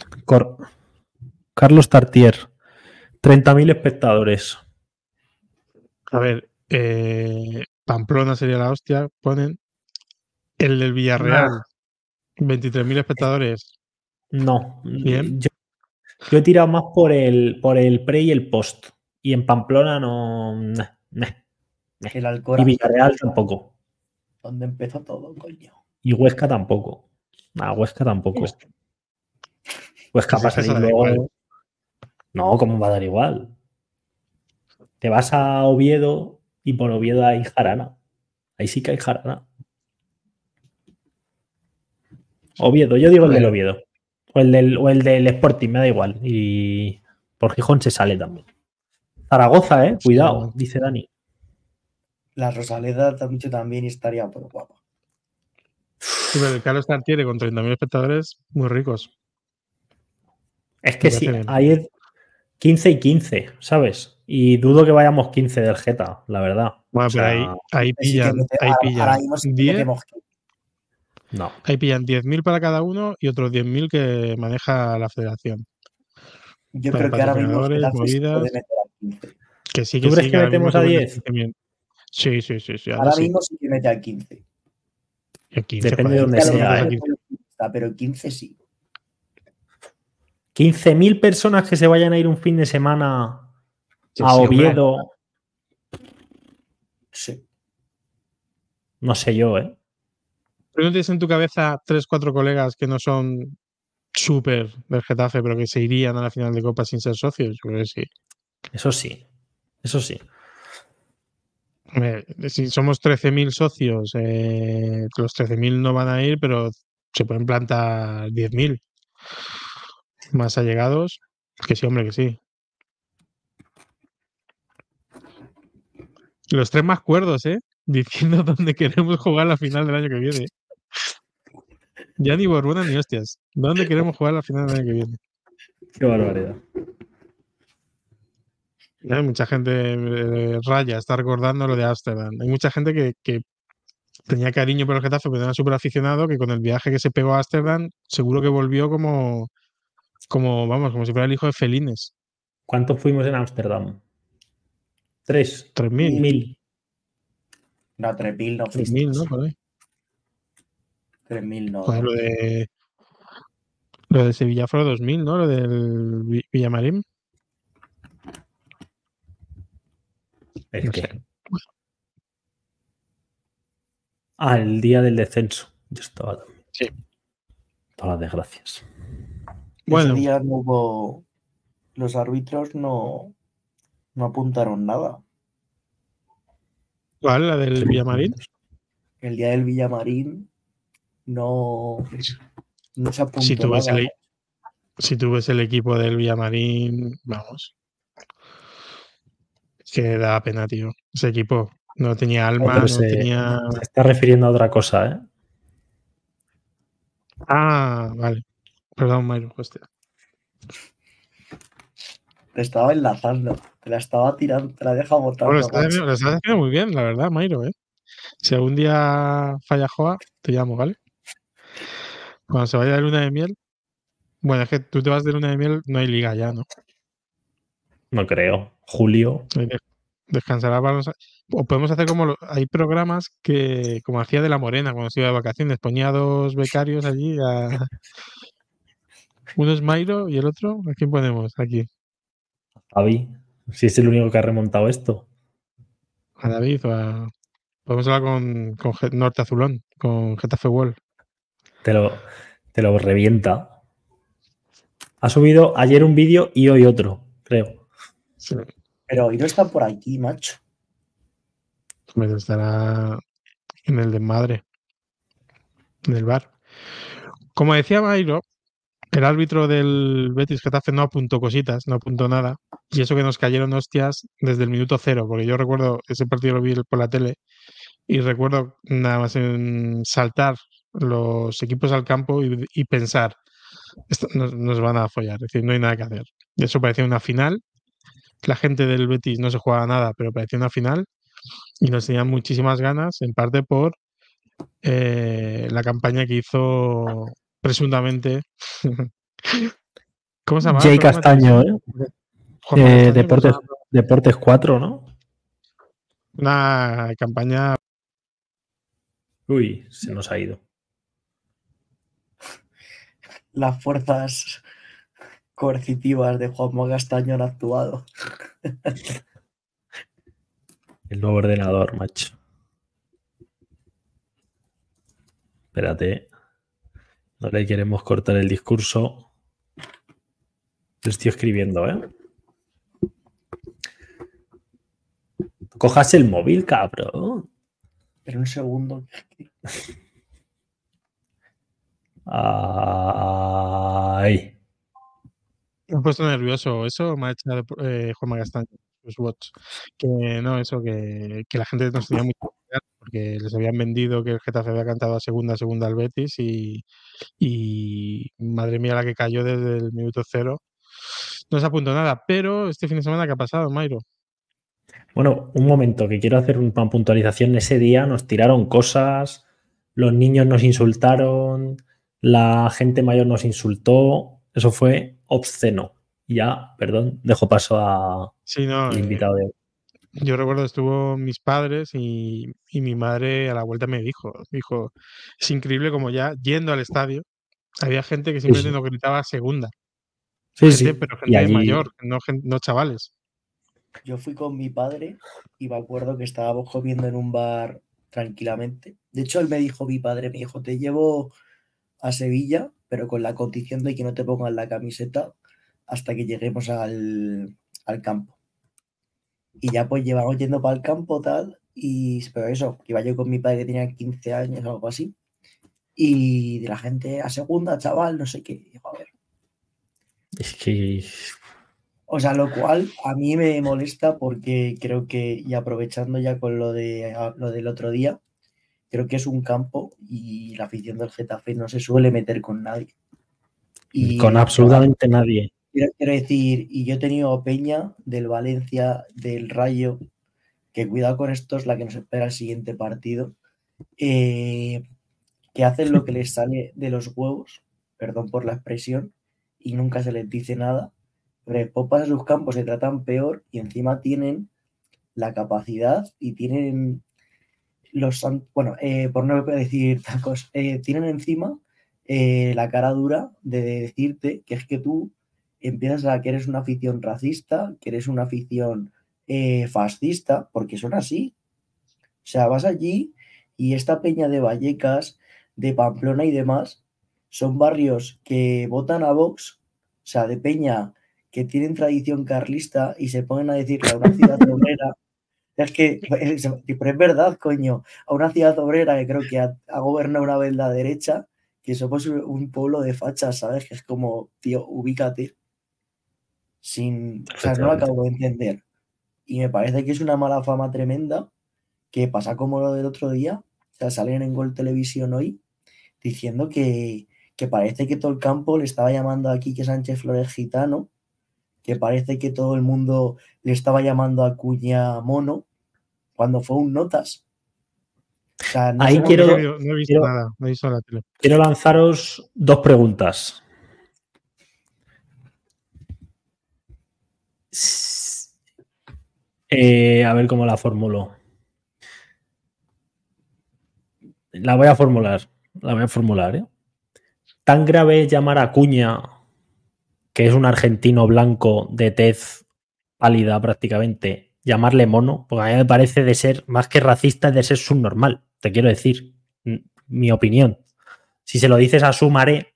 Speaker 5: Carlos Tartier, 30.000 espectadores.
Speaker 4: A ver, Pamplona sería la hostia, ponen. El del Villarreal, 23.000 espectadores.
Speaker 5: No,
Speaker 4: bien.
Speaker 5: Yo he tirado más por el pre y el post. Y en Pamplona no.
Speaker 3: El Alcoraz.
Speaker 5: Y Villarreal tampoco.
Speaker 3: Donde empezó todo, coño.
Speaker 5: Y Huesca tampoco. Huesca tampoco. Pues capaz
Speaker 4: Pues es que
Speaker 5: salir
Speaker 4: eso da
Speaker 5: luego.
Speaker 4: igual.
Speaker 5: No, ¿cómo va a dar igual? Te vas a Oviedo y por Oviedo hay jarana. Ahí sí que hay jarana. Oviedo, yo digo el del
Speaker 3: Bueno.
Speaker 5: Oviedo. O el del Sporting, me da igual. Y por Gijón se sale también. Zaragoza, cuidado, dice Dani.
Speaker 3: La Rosaleda te ha dicho también y estaría por guapa.
Speaker 4: Sí, pero el Carlos Tartiere con 30.000 espectadores, muy ricos.
Speaker 5: Es que
Speaker 4: Me
Speaker 5: sí,
Speaker 4: parece bien.
Speaker 5: ahí es 15 y 15, ¿sabes? Y dudo que vayamos 15 del Geta, la verdad.
Speaker 4: Bueno,
Speaker 5: O sea,
Speaker 4: pero ahí
Speaker 3: Sí que
Speaker 4: pillan
Speaker 3: ahora mismo sí que
Speaker 4: 10,
Speaker 3: metemos.
Speaker 5: no.
Speaker 4: ahí pillan 10.000 para cada uno y otros 10.000 que maneja la federación.
Speaker 3: Yo
Speaker 4: Para
Speaker 3: creo que ahora mismo
Speaker 4: patrocinadores,
Speaker 3: Getafe se puede
Speaker 4: movidas.
Speaker 3: meter a 15.
Speaker 5: ¿Tú crees que
Speaker 4: ahora mismo
Speaker 5: metemos
Speaker 4: te
Speaker 5: a
Speaker 4: ponen
Speaker 5: 10?
Speaker 4: 15.000. Sí, ahora
Speaker 3: Ahora
Speaker 4: sí.
Speaker 3: mismo sí que mete a 15.
Speaker 4: Y 15,
Speaker 5: Depende
Speaker 4: joder,
Speaker 5: de dónde
Speaker 3: Ya lo
Speaker 5: sea,
Speaker 3: mejor
Speaker 5: ¿eh?
Speaker 3: no soy optimista, pero 15 sí.
Speaker 5: 15.000 personas que se vayan a ir un fin de semana
Speaker 4: Sí,
Speaker 5: a
Speaker 4: sí, hombre.
Speaker 5: Oviedo,
Speaker 3: Sí.
Speaker 5: no sé yo, ¿eh?
Speaker 4: ¿Pero no tienes en tu cabeza 3-4 colegas que no son súper del Getafe, pero que se irían a la final de Copa sin ser socios? Yo creo que sí.
Speaker 5: Eso sí, eso sí.
Speaker 4: Hombre, si somos 13.000 socios, los 13.000 no van a ir, pero se pueden plantar 10.000 más allegados. Que sí, hombre, que sí. Los tres más cuerdos, diciendo dónde queremos jugar la final del año que viene. Ya ni Borbona ni hostias. ¿Dónde queremos jugar la final del año que viene?
Speaker 5: Qué barbaridad.
Speaker 4: Hay mucha gente raya, está recordando lo de Ámsterdam. Hay mucha gente que tenía cariño por el Getafe, pero era súper aficionado, que con el viaje que se pegó a Ámsterdam, seguro que volvió como si fuera el hijo de Felines.
Speaker 5: ¿Cuántos fuimos en Ámsterdam? 3.
Speaker 4: 3.000.
Speaker 5: 1.000.
Speaker 3: No, 3.000 no
Speaker 4: 3.000, ¿no?
Speaker 3: fuisteis.
Speaker 4: Por ahí.
Speaker 3: 3.000 no.
Speaker 4: Joder,
Speaker 3: no.
Speaker 4: lo de Sevilla fue 2.000, ¿no? Lo del Villamarín.
Speaker 5: Es
Speaker 4: No
Speaker 5: que.
Speaker 4: sé.
Speaker 5: Ah, el día del descenso. Yo estaba también.
Speaker 4: Sí.
Speaker 5: Todas las desgracias.
Speaker 4: Bueno,
Speaker 3: Ese día no hubo. Los árbitros no apuntaron nada.
Speaker 4: ¿cuál? La del Villamarín.
Speaker 3: El día del Villamarín no se apuntó
Speaker 4: Si tú ves
Speaker 3: nada.
Speaker 4: si tú ves el equipo del Villamarín, vamos. Que da pena, tío. Ese equipo no tenía alma,
Speaker 5: Pero
Speaker 4: no tenía.
Speaker 5: se está refiriendo a otra cosa, ¿eh?
Speaker 4: Ah, vale. Perdón, Mayro, hostia.
Speaker 3: Te estaba enlazando. Te la estaba tirando. Te la deja
Speaker 4: Bueno,
Speaker 3: botando.
Speaker 4: lo estás haciendo muy bien, la verdad, Mayro, Si algún día falla Joa, te llamo, ¿vale? Cuando se vaya de luna de miel. Bueno, es que tú te vas de luna de miel, no hay liga ya, ¿no?
Speaker 5: No creo. Julio.
Speaker 4: Descansará para los. O podemos hacer como. Hay programas que, como hacía de la Morena cuando se iba de vacaciones, ponía 2 becarios allí. Uno es Mayro y el otro, ¿a quién ponemos aquí?
Speaker 5: Javi. Si es el único que ha remontado esto.
Speaker 4: A David o a. Podemos hablar con Norte Azulón, con Getafe World.
Speaker 5: Te lo revienta. Ha subido ayer un vídeo y hoy otro, creo.
Speaker 4: Sí.
Speaker 3: Pero hoy no está por aquí, macho.
Speaker 4: Hombre, estará en el desmadre, en el bar. Como decía Mayro, el árbitro del Betis Getafe no apuntó cositas, no apuntó nada. Y eso que nos cayeron hostias desde el minuto 0, porque yo recuerdo ese partido lo vi por la tele y recuerdo nada más en saltar los equipos al campo y pensar, esto nos van a follar, es decir, no hay nada que hacer. Y eso parecía una final. La gente del Betis no se jugaba nada, pero parecía una final y nos tenían muchísimas ganas, en parte por la campaña que hizo presuntamente. ¿Cómo se llama?
Speaker 5: Jay Castaño, ¿eh?
Speaker 4: Castaño,
Speaker 5: Deportes 4, ¿no?
Speaker 4: una campaña.
Speaker 5: Uy, se nos ha ido.
Speaker 3: Las fuerzas coercitivas de Juanma Castaño han actuado.
Speaker 5: El nuevo ordenador, macho. Espérate. No le queremos cortar el discurso. Te estoy escribiendo, ¿eh? Cojas el móvil, cabrón.
Speaker 3: Pero un segundo.
Speaker 5: Ay.
Speaker 4: Me he puesto nervioso. Eso me ha echado Juanma Castaño, los bots. Que no, eso, que la gente nos tenía mucho que ver, porque les habían vendido que el Getafe había cantado a segunda al Betis y madre mía la que cayó desde el minuto 0. No se apuntó nada, pero este fin de semana, ¿qué ha pasado, Mairo?
Speaker 5: Bueno, un momento, que quiero hacer una puntualización. Ese día nos tiraron cosas, los niños nos insultaron, la gente mayor nos insultó. Eso fue obsceno. Ya, perdón, dejo paso al
Speaker 4: Sí, no,
Speaker 5: invitado de hoy.
Speaker 4: yo recuerdo estuvo mis padres y mi madre a la vuelta me dijo, es increíble como ya yendo al estadio había gente que simplemente no gritaba segunda.
Speaker 5: Sí,
Speaker 4: Gente,
Speaker 5: sí.
Speaker 4: pero
Speaker 5: Y
Speaker 4: gente
Speaker 5: allí,
Speaker 4: mayor, no chavales.
Speaker 3: Yo fui con mi padre y me acuerdo que estábamos comiendo en un bar tranquilamente. De hecho, él me dijo, mi padre me dijo, te llevo a Sevilla, pero con la condición de que no te pongan la camiseta hasta que lleguemos al campo. Y ya pues llevamos yendo para el campo tal, pero eso, que iba yo con mi padre que tenía 15 años o algo así. Y de la gente a segunda, chaval, no sé qué. Digo, a ver.
Speaker 5: es que
Speaker 3: O sea, lo cual a mí me molesta porque creo que, y aprovechando ya con lo del otro día, creo que es un campo y la afición del Getafe no se suele meter con nadie. Y
Speaker 5: con absolutamente nadie.
Speaker 3: Quiero decir, y yo he tenido peña del Valencia, del Rayo, que cuidado con esto, es la que nos espera el siguiente partido, que hacen lo que les sale de los huevos, perdón por la expresión, y nunca se les dice nada. Pero después pasan sus campos, se tratan peor y encima tienen la capacidad y tienen por no decir tacos, tienen encima la cara dura de decirte que es que tú empiezas a que eres una afición racista, que eres una afición fascista, porque son así. O sea, vas allí y esta peña de Vallecas, de Pamplona y demás, son barrios que votan a Vox, o sea, de peña que tienen tradición carlista y se ponen a decirle a una ciudad obrera. Es que, pero es verdad, coño, a una ciudad obrera que creo que ha gobernado una vez la derecha, que somos un pueblo de fachas, ¿sabes? Que es como, tío, ubícate. O sea, no lo acabo de entender. Y me parece que es una mala fama tremenda, que pasa como lo del otro día, o sea, salen en Gol Televisión hoy diciendo que parece que todo el campo le estaba llamando a Quique Sánchez Flores gitano, que parece que todo el mundo le estaba llamando a Acuña mono, cuando fue un notas. O sea, no
Speaker 5: Ahí
Speaker 3: sé,
Speaker 5: quiero,
Speaker 4: No he visto nada, no he visto la tele.
Speaker 5: quiero lanzaros dos preguntas. A ver cómo la formulo. La voy a formular, ¿eh? ¿Tan grave es llamar a Acuña, que es un argentino blanco de tez pálida prácticamente, llamarle mono? Porque a mí me parece de ser, más que racista, es de ser subnormal. Te quiero decir, mi opinión. Si se lo dices a Sumaré,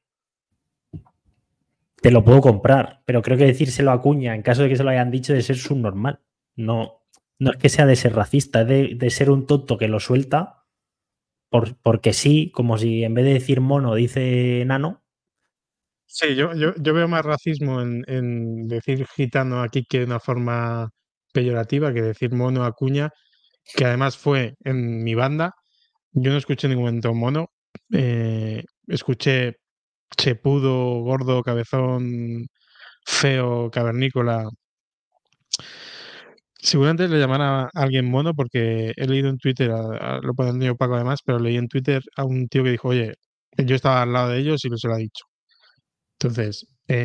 Speaker 5: te lo puedo comprar, pero creo que decírselo a Acuña, en caso de que se lo hayan dicho, de ser subnormal. No es que sea de ser racista, es de ser un tonto que lo suelta porque sí, como si en vez de decir mono dice nano.
Speaker 4: Sí, yo veo más racismo en decir gitano aquí que de una forma peyorativa, que decir mono a Cuña, que además fue en mi banda. Yo no escuché en ningún momento mono. Escuché chepudo, gordo, cabezón, feo, cavernícola. Seguramente le llamará a alguien mono porque he leído en Twitter, lo pueden tener Paco además, pero leí en Twitter a un tío que dijo, oye, yo estaba al lado de ellos y se lo ha dicho. Entonces,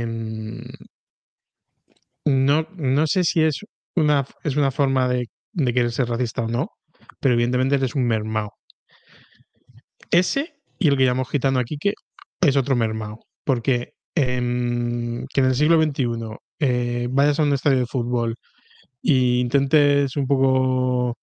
Speaker 4: no sé si es una forma de querer ser racista o no, pero evidentemente eres un mermao. Ese y el que llamamos gitano aquí, que es otro mermao. Porque que en el siglo XXI vayas a un estadio de fútbol e intentes un poco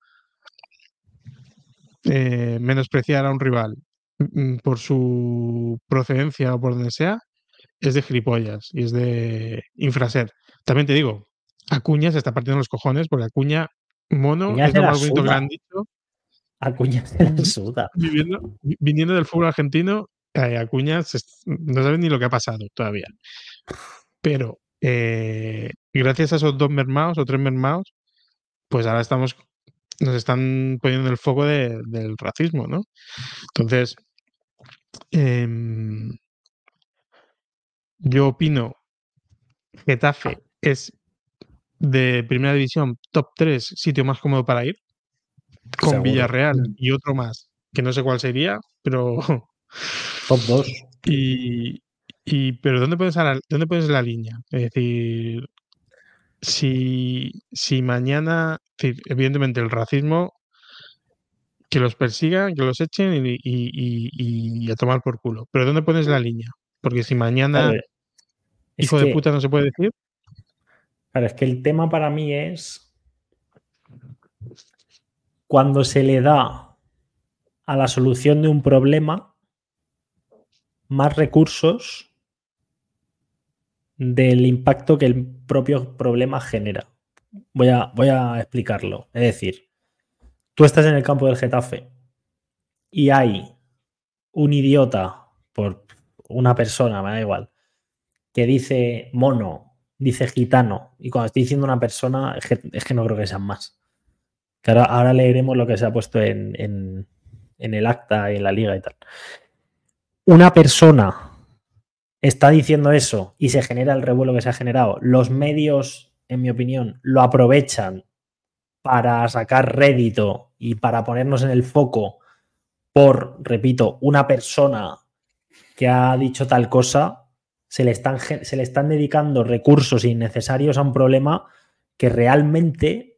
Speaker 4: menospreciar a un rival por su procedencia o por donde sea, es de gilipollas y es de infraser. También te digo, Acuña se está partiendo los cojones porque Acuña, mono,
Speaker 5: Acuña
Speaker 4: es
Speaker 5: se
Speaker 4: lo
Speaker 5: la
Speaker 4: más bonito que le
Speaker 5: suda.
Speaker 4: han dicho.
Speaker 5: Acuña se la suda.
Speaker 4: Viniendo del fútbol argentino, Acuña no sabe ni lo que ha pasado todavía. Pero gracias a esos 2 mermados o 3 mermados, pues ahora nos están poniendo el foco del racismo, ¿no? Entonces, yo opino Getafe es de primera división, top 3, sitio más cómodo para ir, con
Speaker 5: Seguro.
Speaker 4: Villarreal y otro más, que no sé cuál sería, pero...
Speaker 5: Top 2.
Speaker 4: Pero ¿dónde pones la línea? Es decir, si mañana, evidentemente el racismo, que los persigan, que los echen y a tomar por culo. Pero ¿dónde pones la línea? Porque si mañana
Speaker 5: Claro,
Speaker 4: hijo de puta no se puede decir.
Speaker 5: Claro, es que el tema para mí es cuando se le da a la solución de un problema más recursos del impacto que el propio problema genera. Voy a explicarlo. Es decir, tú estás en el campo del Getafe y hay un idiota, por una persona, me da igual, que dice mono, dice gitano, y cuando estoy diciendo una persona, es que no creo que sean más. Que ahora leeremos lo que se ha puesto en el acta y en la liga y tal. Una persona está diciendo eso y se genera el revuelo que se ha generado. Los medios, en mi opinión, lo aprovechan para sacar rédito y para ponernos en el foco por, repito, una persona que ha dicho tal cosa. Se le están dedicando recursos innecesarios a un problema que realmente...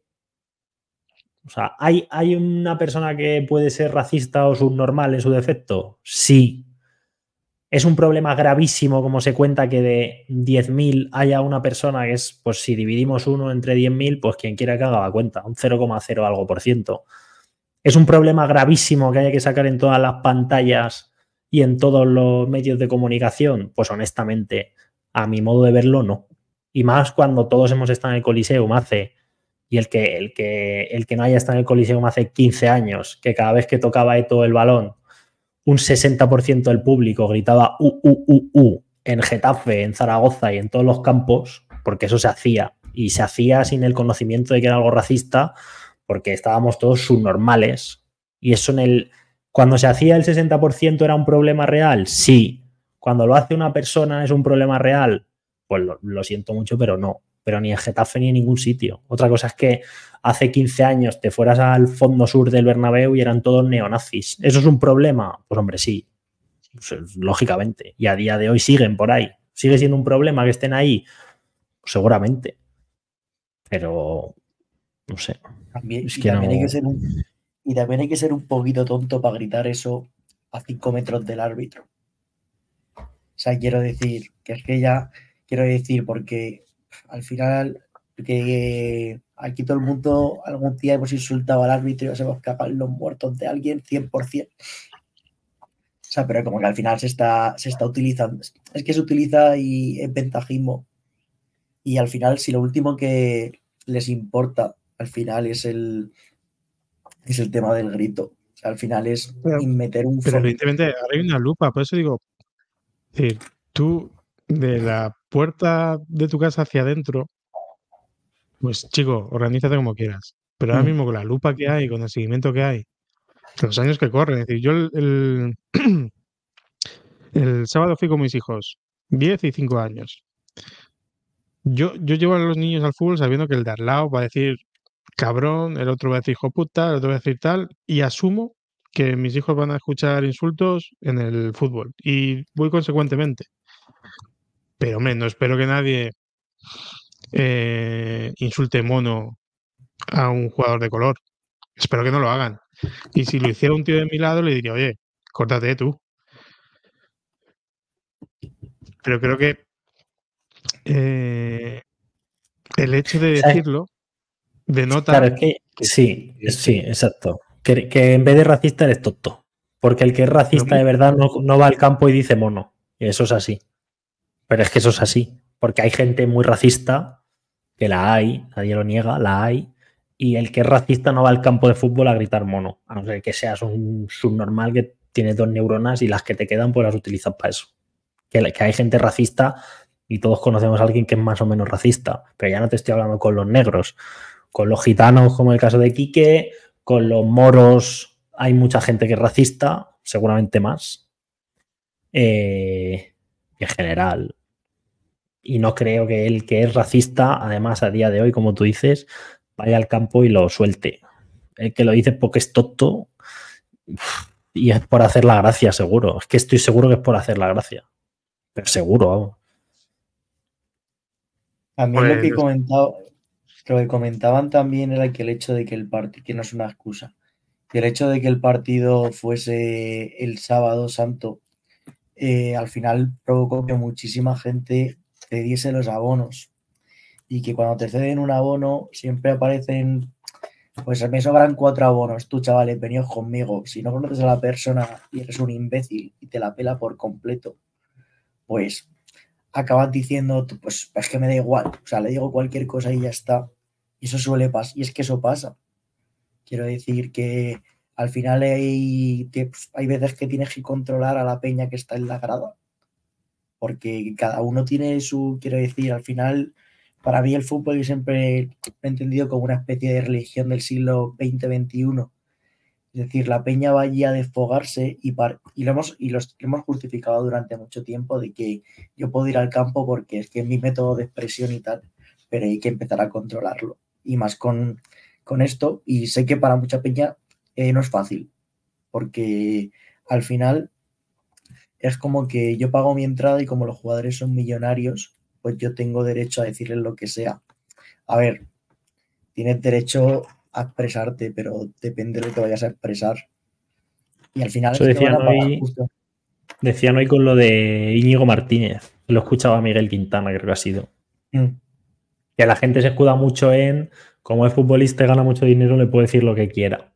Speaker 5: O sea, ¿hay una persona que puede ser racista o subnormal en su defecto? Sí. Es un problema gravísimo, como se cuenta, que de 10.000 haya una persona que es, pues si dividimos uno entre 10.000, pues quien quiera que haga la cuenta, un 0,0 algo por ciento. Es un problema gravísimo que haya que sacar en todas las pantallas y en todos los medios de comunicación. Pues honestamente, a mi modo de verlo, no. Y más cuando todos hemos estado en el Coliseum hace... Y el que no haya estado en el Coliseum hace 15 años, que cada vez que tocaba Eto'o el balón, un 60% del público gritaba en Getafe, en Zaragoza y en todos los campos, porque eso se hacía. Y se hacía sin el conocimiento de que era algo racista, porque estábamos todos subnormales. Y eso cuando se hacía el 60% era un problema real, sí. Cuando lo hace una persona es un problema real, pues lo siento mucho, pero no. Pero ni en Getafe ni en ningún sitio. Otra cosa es que hace 15 años te fueras al fondo sur del Bernabéu y eran todos neonazis. ¿Eso es un problema? Pues hombre, sí. Pues, lógicamente. Y a día de hoy siguen por ahí. ¿Sigue siendo un problema que estén ahí? Pues seguramente. Pero no sé.
Speaker 3: También,
Speaker 5: es
Speaker 3: y,
Speaker 5: que
Speaker 3: también
Speaker 5: no...
Speaker 3: también hay que ser un poquito tonto para gritar eso a 5 metros del árbitro. O sea, quiero decir, que es que ya... Quiero decir, porque... Al final, que aquí todo el mundo algún día hemos insultado al árbitro y nos hemos cagado en los muertos de alguien 100%. O sea, pero como que al final se está utilizando. Es que se utiliza y es ventajismo. Y al final, si lo último que les importa, al final es el tema del grito. O sea, al final es meter un...
Speaker 4: Pero evidentemente ahora hay una lupa, por eso digo, tú de la puerta de tu casa hacia adentro, pues chico, organízate como quieras. Pero ahora mismo con la lupa que hay, con el seguimiento que hay, con los años que corren, es decir, yo el sábado fui con mis hijos, 10 y 5 años. Yo llevo a los niños al fútbol sabiendo que el de al lado va a decir cabrón, el otro va a decir hijo puta, el otro va a decir tal, y asumo que mis hijos van a escuchar insultos en el fútbol y voy consecuentemente. Pero, hombre, no espero que nadie insulte mono a un jugador de color. Espero que no lo hagan. Y si lo hiciera un tío de mi lado, le diría, oye, córtate tú. Pero creo que el hecho de decirlo denota...
Speaker 5: Claro, es que sí, exacto. Que en vez de racista eres tonto. Porque el que es racista de verdad no va al campo y dice mono. Y eso es así. Pero es que eso es así, porque hay gente muy racista, que la hay, nadie lo niega, la hay, y el que es racista no va al campo de fútbol a gritar mono, a no ser que seas un subnormal que tiene 2 neuronas y las que te quedan pues las utilizas para eso. Que hay gente racista y todos conocemos a alguien que es más o menos racista, pero ya no te estoy hablando con los negros, con los gitanos como el caso de Quique, con los moros hay mucha gente que es racista, seguramente más. En general. Y no creo que el que es racista, además a día de hoy, como tú dices, vaya al campo y lo suelte. El que lo dice porque es tonto y es por hacer la gracia, seguro. Es que estoy seguro que es por hacer la gracia. Pero seguro, vamos.
Speaker 3: A mí lo que comentaban también era que el hecho de que el partido, que no es una excusa, que el hecho de que el partido fuese el sábado santo, al final provocó que muchísima gente te diese los abonos y que cuando te ceden un abono siempre aparecen, pues me sobran 4 abonos, tú chavales, veníos conmigo, si no conoces a la persona y eres un imbécil y te la pela por completo, pues acabas diciendo, pues es que me da igual, o sea, le digo cualquier cosa y ya está, y eso suele pasar, y es que eso pasa, quiero decir que al final hay veces que tienes que controlar a la peña que está en la grada, porque cada uno tiene su, quiero decir, al final, para mí el fútbol yo siempre he entendido como una especie de religión del siglo XX-XXI. Es decir, la peña va allí a desfogarse y lo hemos justificado durante mucho tiempo de que yo puedo ir al campo porque es que es mi método de expresión y tal, pero hay que empezar a controlarlo. Y más con esto, y sé que para mucha peña no es fácil, porque al final es como que yo pago mi entrada y como los jugadores son millonarios, pues yo tengo derecho a decirles lo que sea. A ver, tienes derecho a expresarte, pero depende de lo que vayas a expresar. Y al final
Speaker 5: eso decían hoy con lo de Íñigo Martínez. Lo escuchaba Miguel Quintana, creo que ha sido. Que la gente se escuda mucho en, como es futbolista y gana mucho dinero, le puede decir lo que quiera.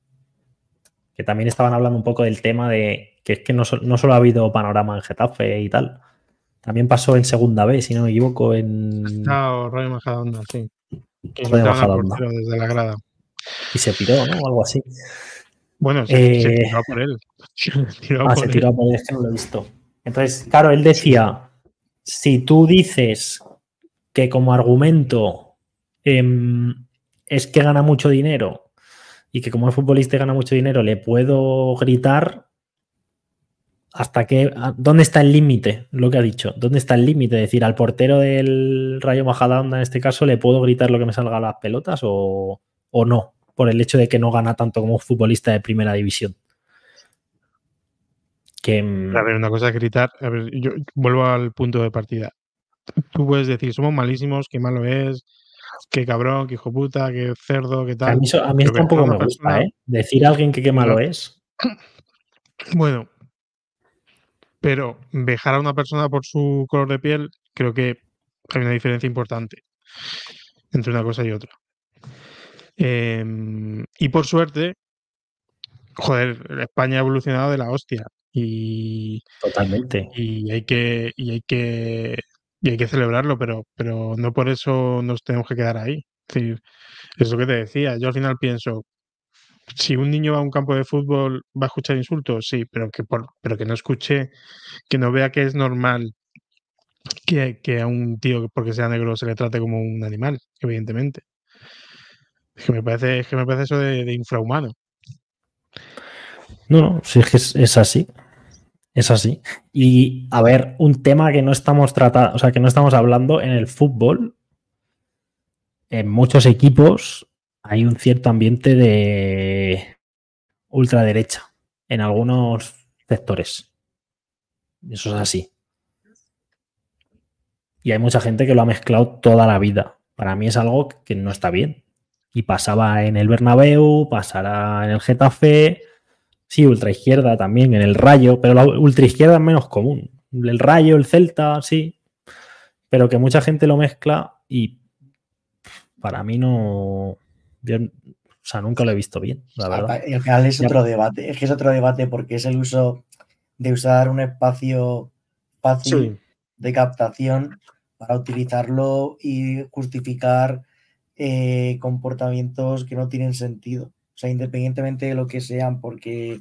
Speaker 5: Que también estaban hablando un poco del tema de que es que no solo ha habido panorama en Getafe y tal. También pasó en Segunda B, si no me equivoco, en...
Speaker 4: Rayo Majadahonda, sí. Que
Speaker 5: Rayo Majadahonda.
Speaker 4: Desde la grada.
Speaker 5: Y se piró, ¿no? O algo así.
Speaker 4: Bueno, se tiró por él.
Speaker 5: Se tiró por él, es que no lo he visto. Entonces, claro, él decía, si tú dices que como argumento es que gana mucho dinero y que como es futbolista y gana mucho dinero le puedo gritar, ¿dónde está el límite? Lo que ha dicho, ¿dónde está el límite? Es decir, al portero del Rayo Majadahonda en este caso le puedo gritar lo que me salga a las pelotas o no, por el hecho de que no gana tanto como futbolista de primera división.
Speaker 4: A ver, una cosa es gritar. A ver, yo vuelvo al punto de partida. Tú puedes decir, somos malísimos, qué malo es, qué cabrón, qué hijo puta, qué cerdo, qué tal.
Speaker 5: A mí tampoco me gusta, ¿eh? Decir a alguien que qué malo es.
Speaker 4: Bueno, pero vejar a una persona por su color de piel, creo que hay una diferencia importante entre una cosa y otra. Y por suerte, joder, España ha evolucionado de la hostia.
Speaker 5: Totalmente.
Speaker 4: Y hay que celebrarlo, pero no por eso nos tenemos que quedar ahí. Es decir, es lo que te decía. Yo al final pienso, si un niño va a un campo de fútbol, ¿va a escuchar insultos? Sí, pero que no escuche, que no vea que es normal que a un tío, porque sea negro, se le trate como un animal, evidentemente. Es que me parece eso de infrahumano.
Speaker 5: No, sí, es que es así. Es así. Y a ver, un tema que no estamos tratando, o sea, que no estamos hablando en el fútbol, en muchos equipos hay un cierto ambiente de ultraderecha en algunos sectores. Eso es así. Y hay mucha gente que lo ha mezclado toda la vida. Para mí es algo que no está bien. Y pasaba en el Bernabéu, pasará en el Getafe, sí, ultraizquierda también, en el Rayo, pero la ultraizquierda es menos común. El Rayo, el Celta, sí. Pero que mucha gente lo mezcla y para mí no... Yo, o sea, nunca lo he visto bien, la verdad.
Speaker 3: Al final es otro debate. Es que es otro debate porque es el uso de usar un espacio fácil de captación para utilizarlo y justificar comportamientos que no tienen sentido. O sea, independientemente de lo que sean, porque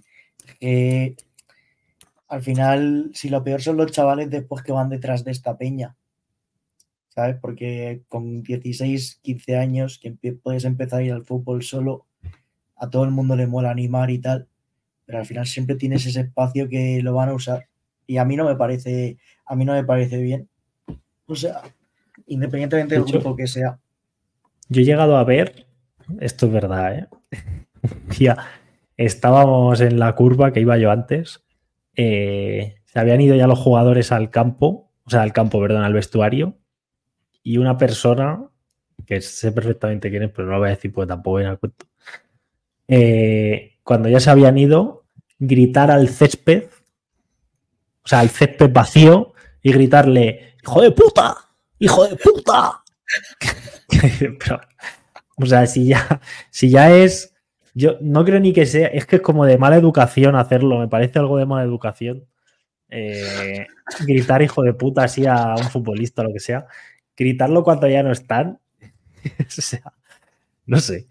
Speaker 3: al final, si lo peor son los chavales después que van detrás de esta peña, ¿sabes? Porque con 16, 15 años que puedes empezar a ir al fútbol solo, a todo el mundo le mola animar y tal, pero al final siempre tienes ese espacio que lo van a usar. Y a mí no me parece bien. O sea, independientemente del grupo que sea.
Speaker 5: Yo he llegado a ver, esto es verdad, ¿eh? Ya, estábamos en la curva que iba yo antes. Se habían ido ya los jugadores al campo, al vestuario, y una persona, que sé perfectamente quién es, pero no lo voy a decir porque tampoco viene al cuento, cuando ya se habían ido, gritar al césped, o sea, al césped vacío, y gritarle, ¡hijo de puta! ¡Hijo de puta! Pero, o sea, si ya es... Yo no creo ni que sea... Es que es como de mala educación hacerlo. Me parece algo de mala educación. Gritar hijo de puta así a un futbolista o lo que sea. Gritarlo cuando ya no están. O sea, no sé.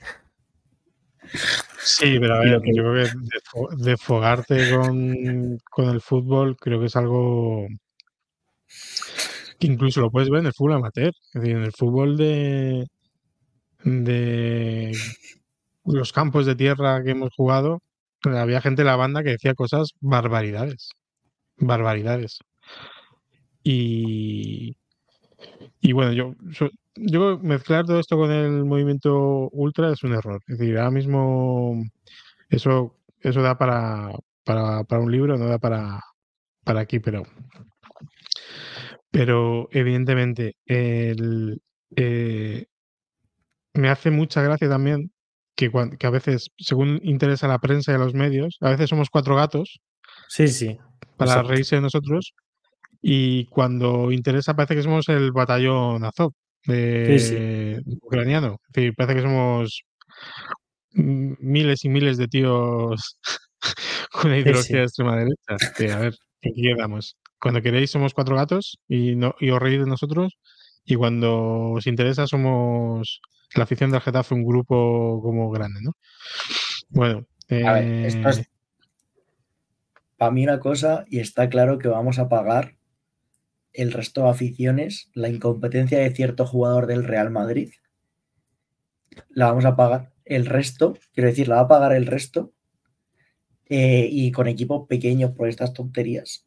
Speaker 4: Sí, pero a ver, yo creo que desfogarte con el fútbol creo que es algo que incluso lo puedes ver en el fútbol amateur. Es decir, en el fútbol de los campos de tierra que hemos jugado, había gente en la banda que decía cosas barbaridades. Y bueno, yo creo que mezclar todo esto con el movimiento ultra es un error. Es decir, ahora mismo eso da para un libro, no da para aquí, pero evidentemente me hace mucha gracia también que a veces, según interesa la prensa y a los medios, a veces somos 4 gatos
Speaker 5: Sí.
Speaker 4: para
Speaker 5: Exacto.
Speaker 4: reírse de nosotros, y cuando interesa parece que somos el batallón Azov ucraniano. Es decir, parece que somos miles y miles de tíos con una ideología de extrema derecha. Que, a ver, ¿en qué quedamos? Cuando queréis somos 4 gatos y os reís de nosotros, y cuando os interesa somos la afición del Getafe, un grupo como grande, ¿no? Bueno.
Speaker 3: A ver, esto es para mí una cosa, y está claro que vamos a pagar el resto de aficiones la incompetencia de cierto jugador del Real Madrid. La vamos a pagar el resto, quiero decir, la va a pagar el resto, y con equipos pequeños por estas tonterías.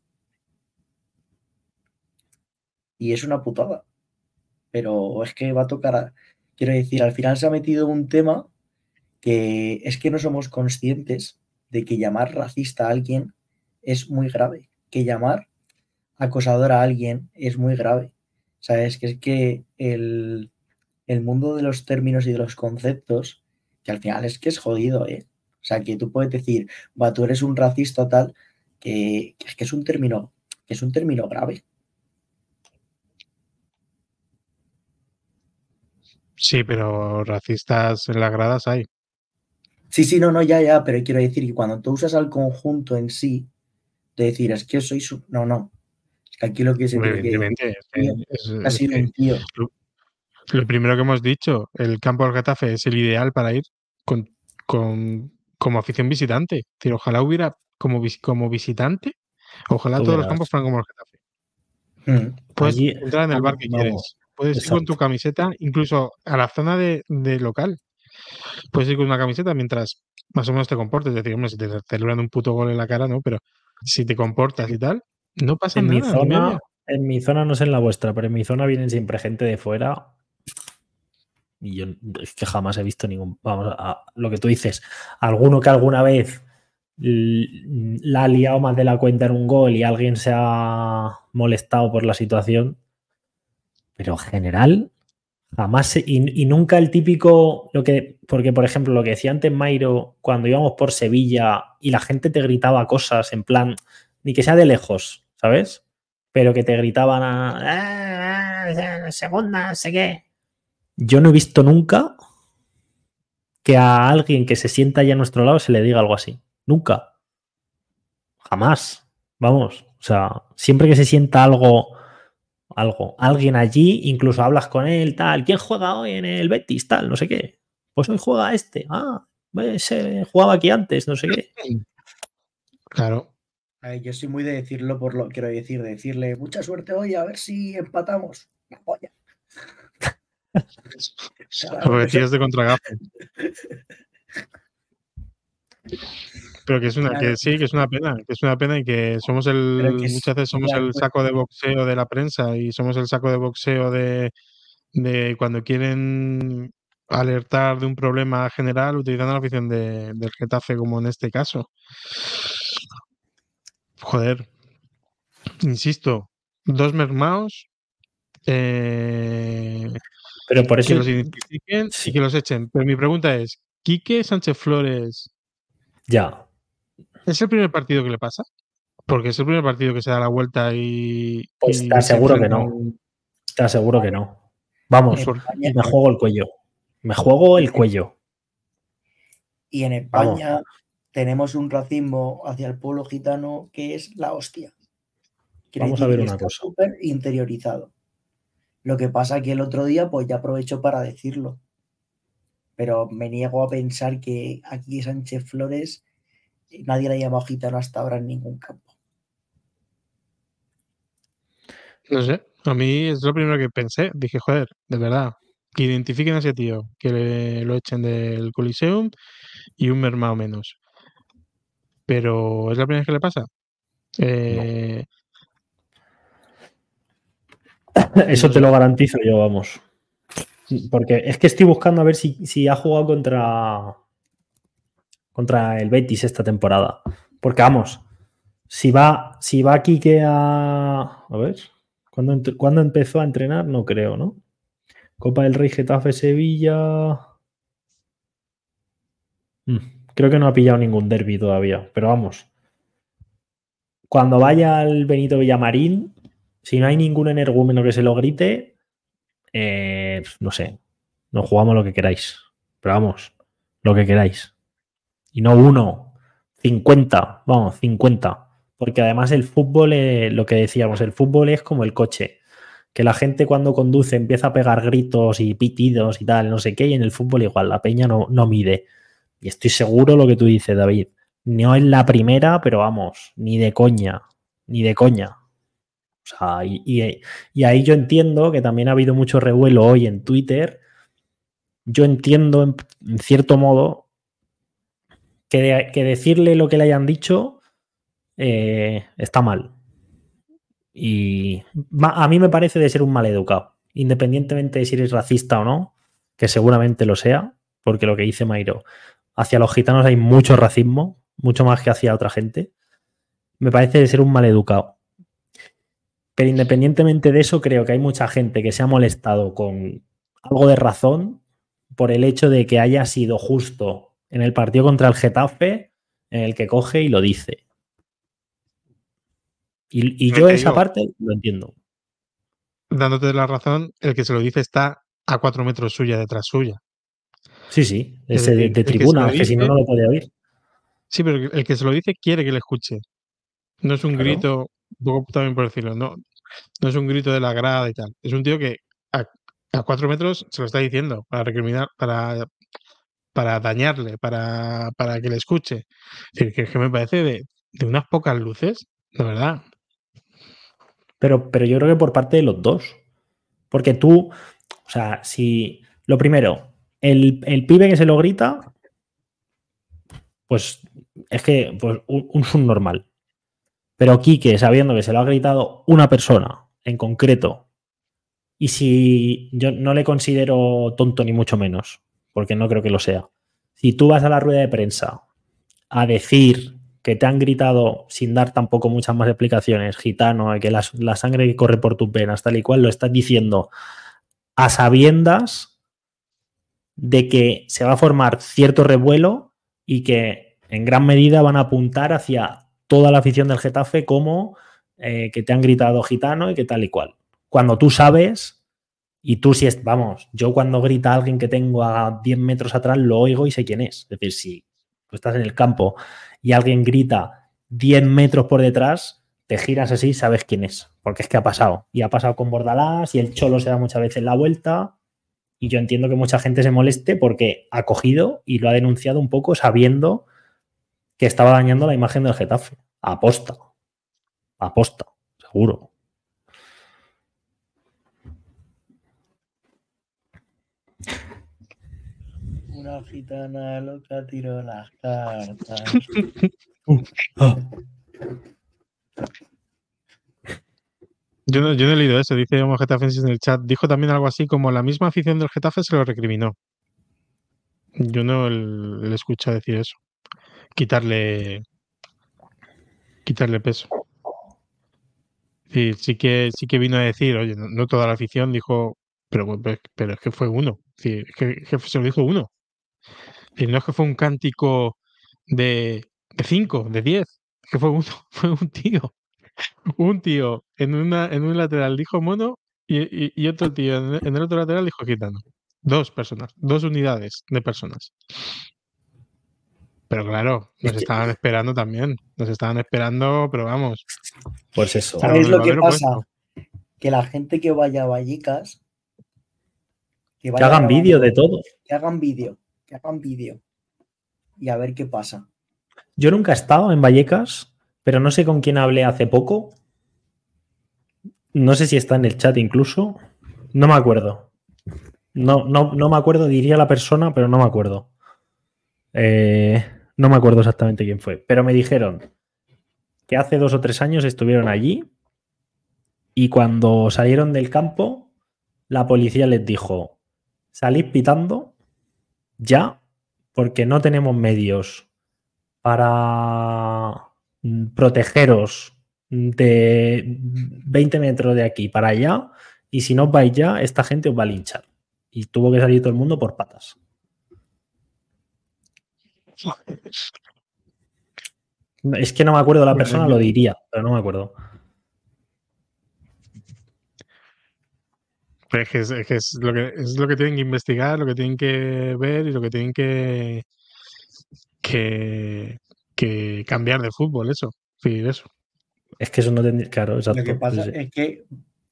Speaker 3: Y es una putada. Pero es que va a tocar, quiero decir, al final se ha metido un tema que es que no somos conscientes de que llamar racista a alguien es muy grave, que llamar acosador a alguien es muy grave. ¿Sabes? Que es que el mundo de los términos y de los conceptos, que al final es que es jodido, ¿eh? O sea, que tú puedes decir, va, tú eres un racista tal, que es un término grave.
Speaker 4: Sí, pero racistas en las gradas hay.
Speaker 3: Sí, no, ya, pero quiero decir que cuando tú usas al conjunto en sí, de decir, es que soy su... No. Es que aquí lo que se tiene que decir ha sido un tío.
Speaker 4: Lo primero que hemos dicho, el campo del Getafe es el ideal para ir como afición visitante. Es decir, ojalá hubiera como visitante, ojalá todos los campos fueran como el Getafe. Puedes entrar en el bar que quieres. Puedes ir con tu camiseta, incluso a la zona de local. Puedes ir con una camiseta mientras más o menos te comportes. Es decir, hombre, si te celebran un puto gol en la cara, no, pero si te comportas y tal, no pasa nada.
Speaker 5: En mi zona, no sé en la vuestra, pero en mi zona vienen siempre gente de fuera. Y yo es que jamás he visto ningún... Vamos, lo que tú dices, alguno que alguna vez la ha liado más de la cuenta en un gol y alguien se ha molestado por la situación, pero en general jamás, y nunca el típico, porque por ejemplo lo que decía antes Mairo, cuando íbamos por Sevilla y la gente te gritaba cosas en plan, ni que sea de lejos, ¿sabes? Pero que te gritaban segunda, no sé qué. Yo no he visto nunca que a alguien que se sienta ya a nuestro lado se le diga algo así. Nunca. Jamás. Vamos. O sea, siempre que se sienta algo algo. Alguien allí, incluso hablas con él, tal. ¿Quién juega hoy en el Betis? Tal, no sé qué. Pues hoy juega este. Ah, ese jugaba aquí antes, no sé qué.
Speaker 4: Claro.
Speaker 3: Yo soy muy de decirlo por lo quiero decir, de decirle mucha suerte hoy, a ver si empatamos. La polla.
Speaker 4: Lo decías de contragafe. Pero que es una,
Speaker 3: Claro.
Speaker 4: que sí, que es una pena y que somos muchas veces somos el saco de boxeo de la prensa y somos el saco de boxeo de cuando quieren alertar de un problema general utilizando la afición del Getafe, como en este caso. Joder, insisto, 2 mermaos,
Speaker 5: Pero por eso
Speaker 4: que los identifiquen
Speaker 5: sí.
Speaker 4: y que los echen. Pero mi pregunta es, ¿Quique Sánchez Flores
Speaker 5: Ya.
Speaker 4: es el primer partido que le pasa? Porque es el primer partido que se da la vuelta y
Speaker 5: Pues te
Speaker 4: se
Speaker 5: aseguro que
Speaker 4: enfrenta
Speaker 5: no. Te aseguro que no. Vamos,
Speaker 3: España,
Speaker 5: me juego el cuello. Me juego el cuello.
Speaker 3: y en España tenemos un racismo hacia el pueblo gitano que es la hostia.
Speaker 5: Vamos a ver una
Speaker 3: está
Speaker 5: cosa.
Speaker 3: súper interiorizado. Lo que pasa que el otro día pues ya aprovecho para decirlo. Pero me niego a pensar que aquí Sánchez Flores nadie le ha llamado gitano hasta ahora en ningún campo.
Speaker 4: No sé, a mí es lo primero que pensé. Dije, joder, de verdad, que identifiquen a ese tío, que lo echen del Coliseum y un mermao menos. Pero es la primera vez que le pasa.
Speaker 5: Eso te lo garantizo yo, vamos. Porque es que estoy buscando a ver si ha jugado contra el Betis esta temporada. Porque vamos, si va Quique a ver, ¿cuándo empezó a entrenar? No creo, ¿no? Copa del Rey, Getafe, Sevilla. Creo que no ha pillado ningún derbi todavía, pero vamos. Cuando vaya al Benito Villamarín, si no hay ningún energúmeno que se lo grite, no sé, nos jugamos lo que queráis. Pero vamos, lo que queráis. Y no 1, 50, vamos, 50. Porque además el fútbol, lo que decíamos, el fútbol es como el coche. Que la gente cuando conduce empieza a pegar gritos y pitidos y tal, no sé qué, y en el fútbol igual, la peña no mide. Y estoy seguro lo que tú dices, David. No es la primera, pero vamos, ni de coña, ni de coña. O sea, y ahí yo entiendo que también ha habido mucho revuelo hoy en Twitter. Yo entiendo, en cierto modo, que decirle lo que le hayan dicho está mal. Y a mí me parece de ser un maleducado, independientemente de si eres racista o no, que seguramente lo sea, porque lo que dice Mairo, hacia los gitanos hay mucho racismo, mucho más que hacia otra gente. Me parece de ser un maleducado. Pero independientemente de eso, creo que hay mucha gente que se ha molestado con algo de razón por el hecho de que haya sido justo en el partido contra el Getafe en el que coge y lo dice. Y yo esa parte lo entiendo.
Speaker 4: Dándote la razón, el que se lo dice está a 4 metros suya, detrás suya.
Speaker 5: Sí, ese de tribuna, que si no, no lo puede oír.
Speaker 4: Sí, pero el que se lo dice quiere que le escuche. No es un grito, un poco también por decirlo, no es un grito de la grada y tal. Es un tío que a 4 metros se lo está diciendo para recriminar, para dañarle, para que le escuche. Es decir, que me parece de unas pocas luces, de verdad.
Speaker 5: Pero yo creo que por parte de los dos. Porque tú, o sea, si lo primero, el pibe que se lo grita, pues es que pues, un subnormal. Pero Quique, sabiendo que se lo ha gritado una persona en concreto, y si yo no le considero tonto ni mucho menos, porque no creo que lo sea, si tú vas a la rueda de prensa a decir que te han gritado sin dar tampoco muchas más explicaciones, gitano, que la sangre que corre por tus venas, tal y cual, lo estás diciendo a sabiendas de que se va a formar cierto revuelo y que en gran medida van a apuntar hacia toda la afición del Getafe como que te han gritado gitano y que tal y cual. Cuando tú sabes, y tú si es, vamos, yo cuando grita alguien que tengo a 10 metros atrás lo oigo y sé quién es. Es decir, si tú estás en el campo y alguien grita 10 metros por detrás, te giras así, sabes quién es, porque es que ha pasado. Y ha pasado con Bordalás y el Cholo se da muchas veces la vuelta. Y yo entiendo que mucha gente se moleste porque ha cogido y lo ha denunciado un poco sabiendo que estaba dañando la imagen del Getafe. Aposta, seguro.
Speaker 3: Una gitana loca tiró las cartas.
Speaker 4: Yo no he leído eso, dice Homo Getafensis en el chat. Dijo también algo así como la misma afición del Getafe se lo recriminó. Yo no le escuché decir eso. Quitarle peso. Sí que vino a decir, oye, no toda la afición dijo, pero es que fue uno. Es que se lo dijo uno. No es que fue un cántico de 5, de 10. Es que fue uno, fue un tío. Un tío en un lateral dijo mono y otro tío en el otro lateral dijo gitano. 2 personas, 2 unidades de personas. Pero claro, nos estaban esperando también. Nos estaban esperando, pero vamos.
Speaker 5: Pues eso.
Speaker 3: ¿Sabéis lo que pasa? Que la gente que vaya a Vallecas...
Speaker 5: Que hagan vídeo de todo.
Speaker 3: Que hagan vídeo. Y a ver qué pasa.
Speaker 5: Yo nunca he estado en Vallecas, pero no sé con quién hablé hace poco. No sé si está en el chat incluso. No me acuerdo. No me acuerdo, diría la persona, pero no me acuerdo. No me acuerdo exactamente quién fue. Pero me dijeron que hace 2 o 3 años estuvieron allí y cuando salieron del campo, la policía les dijo: salid pitando ya, porque no tenemos medios para protegeros de 20 metros de aquí para allá, y si no os vais ya, esta gente os va a linchar. Y tuvo que salir todo el mundo por patas. Es que no me acuerdo la persona, lo diría, pero no me acuerdo.
Speaker 4: Pero es que es lo que tienen que investigar, lo que tienen que ver y lo que tienen que cambiar de fútbol, eso. Sí, eso.
Speaker 5: Es que eso no tendría. Claro, exacto.
Speaker 3: Lo que pasa es que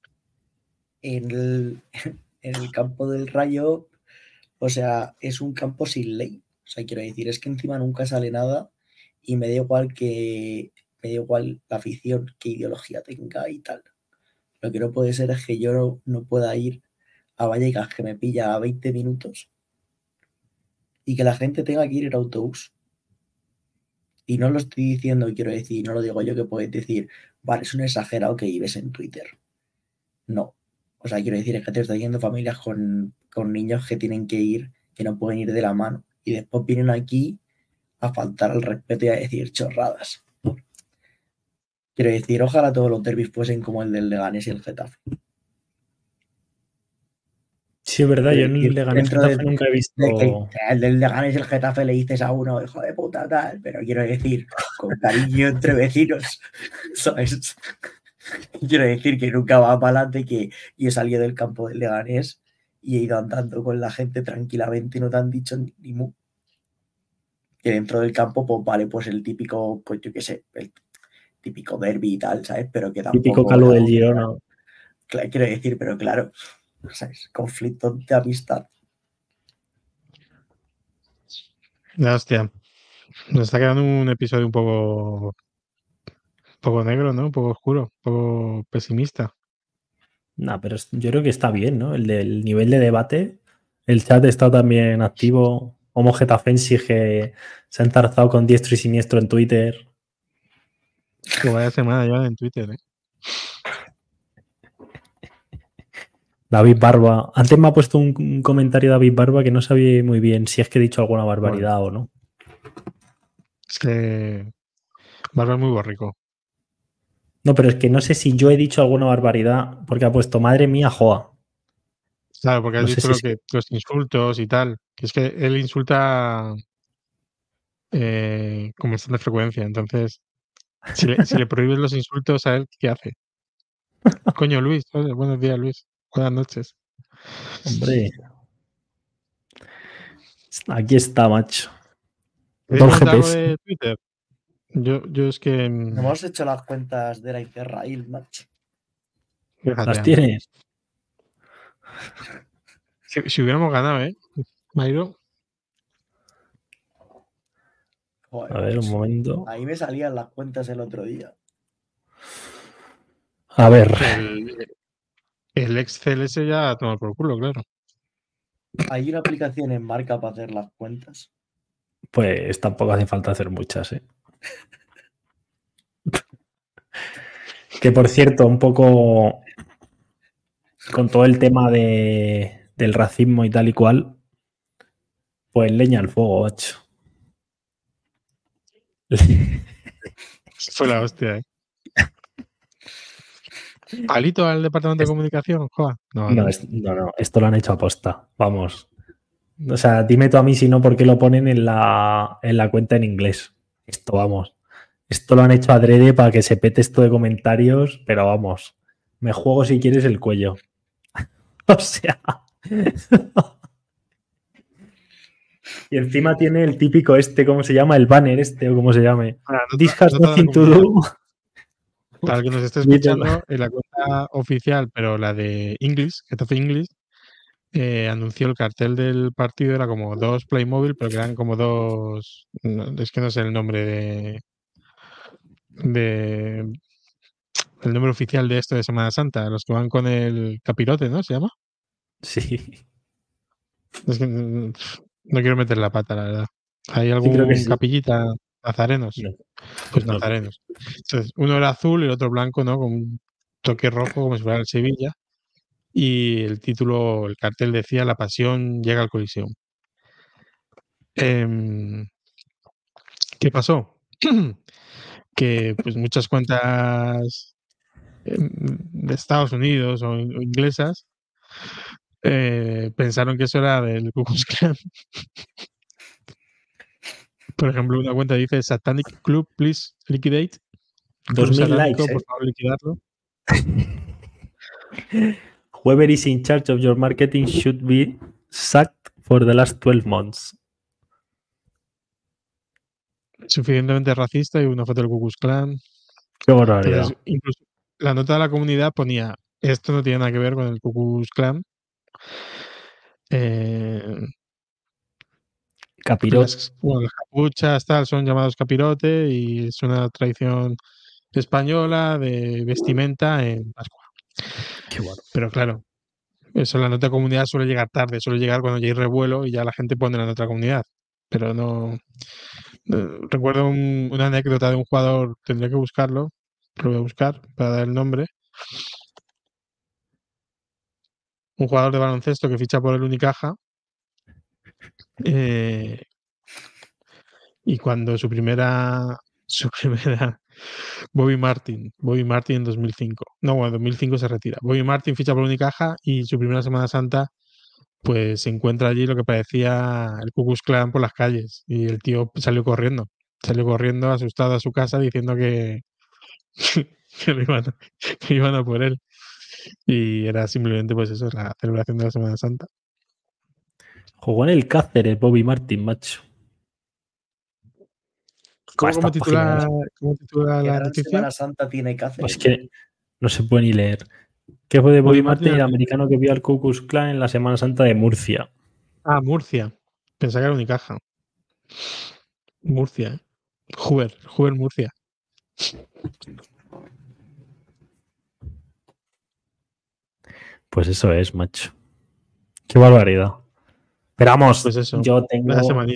Speaker 3: en el campo del Rayo, o sea, es un campo sin ley. O sea, quiero decir, es que encima nunca sale nada y me da igual la afición, qué ideología tenga y tal. Lo que no puede ser es que yo no pueda ir a Vallecas, que me pilla a 20 minutos, y que la gente tenga que ir en autobús. Y no lo estoy diciendo, quiero decir, no lo digo yo, que puedes decir, vale, es un exagerado que vives en Twitter. No. O sea, quiero decir, es que te estoy yendo familias con niños que tienen que ir, que no pueden ir de la mano, y después vienen aquí a faltar al respeto y a decir chorradas. Quiero decir, ojalá todos los derbis fuesen como el del Leganés y el Getafe.
Speaker 5: Sí, es verdad, yo en el Leganés Getafe nunca he visto.
Speaker 3: El del Leganés y el Getafe le dices a uno, hijo de puta, tal, pero quiero decir, con cariño entre vecinos, ¿sabes? Quiero decir que nunca va para adelante, que yo he salido del campo del Leganés y he ido andando con la gente tranquilamente y no te han dicho ni mu. Que dentro del campo, pues vale, pues el típico, pues yo qué sé, el típico derbi y tal, ¿sabes? Pero que tampoco...
Speaker 5: Típico calvo del Girona.
Speaker 3: Quiero decir, pero claro, ¿sabes? Conflicto de amistad.
Speaker 4: Ya, hostia. Nos está quedando un episodio un poco negro, ¿no? Un poco oscuro, un poco pesimista.
Speaker 5: No, pero yo creo que está bien, ¿no? El del nivel de debate. El chat está también activo. Homo Getafensis, que se ha entarzado con diestro y siniestro en Twitter.
Speaker 4: Que vaya semana ya en Twitter, ¿eh?
Speaker 5: David Barba. Antes me ha puesto un comentario David Barba que no sabía muy bien si es que he dicho alguna barbaridad o no.
Speaker 4: Es que Barba es muy borrico.
Speaker 5: No, pero es que no sé si yo he dicho alguna barbaridad porque ha puesto madre mía, joa.
Speaker 4: Claro, porque has dicho los insultos y tal. Que es que él insulta con bastante frecuencia. Entonces, si le prohíbes los insultos a él, ¿qué hace? Coño, Luis. Oye, buenos días, Luis. Buenas noches.
Speaker 5: Hombre. Aquí está, macho.
Speaker 4: ¿Quieres comentar algo de Twitter? Yo es que.
Speaker 3: Hemos hecho las cuentas de la Interrail, macho.
Speaker 4: Fíjate,
Speaker 5: ¿Las tienes?
Speaker 4: Si hubiéramos ganado, ¿eh? Mairo.
Speaker 3: Joder,
Speaker 5: A ver, un
Speaker 3: macho.
Speaker 5: momento.
Speaker 3: Ahí me salían las cuentas el otro día.
Speaker 5: A ver.
Speaker 4: El Excel ese ya a tomar por culo, claro.
Speaker 3: Hay una aplicación en marca para hacer las cuentas.
Speaker 5: Pues tampoco hace falta hacer muchas, ¿eh? Que por cierto, un poco con todo el tema del racismo y tal y cual, pues leña al fuego, macho.
Speaker 4: Fue la hostia, ¿eh? ¿Palito al departamento de comunicación? Joder.
Speaker 5: No, esto lo han hecho aposta, vamos. O sea, dime tú a mí si no, ¿por qué lo ponen en la cuenta en inglés? Esto, vamos. Esto lo han hecho adrede para que se pete esto de comentarios, pero vamos, me juego si quieres el cuello. O sea. Y encima tiene el típico ¿cómo se llama? El banner o ¿cómo se llame? This has nothing to do.
Speaker 4: Para el que nos esté escuchando, en la cuenta oficial, pero la de English, que hace English, anunció el cartel del partido, era como dos Playmobil, pero que eran como dos. Es que no sé el nombre el nombre oficial de esto de Semana Santa, los que van con el capirote, ¿no? ¿Se llama?
Speaker 5: Sí.
Speaker 4: Es que no quiero meter la pata, la verdad. ¿Hay
Speaker 5: Sí, creo que
Speaker 4: algún
Speaker 5: sí.
Speaker 4: capillita? Nazarenos.
Speaker 5: No.
Speaker 4: Pues
Speaker 5: No.
Speaker 4: nazarenos. Entonces, uno era azul y el otro blanco, ¿no? Con un toque rojo, como si fuera el Sevilla. Y el título, el cartel decía La pasión llega al Coliseum. ¿Qué pasó? Que pues muchas cuentas de Estados Unidos o inglesas pensaron que eso era del Ku Klux Klan. Por ejemplo, una cuenta dice Satanic Club, please liquidate. Club
Speaker 5: 2000
Speaker 4: satánico,
Speaker 5: likes,
Speaker 4: por favor, liquidarlo.
Speaker 5: Whoever is in charge of your marketing should be sacked for the last 12 months.
Speaker 4: Suficientemente racista y una foto del Ku Klux Klan.
Speaker 5: Qué barbaridad.
Speaker 4: Entonces, incluso la nota de la comunidad ponía esto no tiene nada que ver con el Ku Klux Klan.
Speaker 5: Capirote.
Speaker 4: Las capuchas tal son llamados capirote y es una tradición española de vestimenta en Pascua.
Speaker 5: Qué bueno.
Speaker 4: Pero claro, eso la nota de comunidad suele llegar tarde, suele llegar cuando ya hay revuelo y ya la gente pone la nota de comunidad. Pero no. Recuerdo una anécdota de un jugador, tendré que buscarlo, lo voy a buscar para dar el nombre. Un jugador de baloncesto que ficha por el Unicaja. Y cuando su primera Bobby Martin en 2005. No, bueno, en 2005 se retira. Bobby Martin ficha por Unicaja y su primera Semana Santa pues se encuentra allí lo que parecía el Ku Klux Klan por las calles y el tío salió corriendo asustado a su casa diciendo que iban a por él y era simplemente pues eso, la celebración de la Semana Santa.
Speaker 5: Jugó en el Cáceres, Bobby Martin, macho.
Speaker 4: ¿Cómo titula la
Speaker 3: Gran
Speaker 4: noticia?
Speaker 3: Semana Santa tiene Cáceres.
Speaker 5: Es que no se puede ni leer. ¿Qué fue de Bobby Martin, el
Speaker 4: era-
Speaker 5: americano que vio al Ku Klux Klan en la Semana Santa de Murcia?
Speaker 4: Ah, Murcia. Pensaba que era Unicaja. Murcia, ¿eh? Hoover Murcia.
Speaker 5: Pues eso es, macho. Qué barbaridad. Pero vamos,
Speaker 4: Pues eso,
Speaker 5: yo
Speaker 4: la
Speaker 5: tengo
Speaker 4: semanita.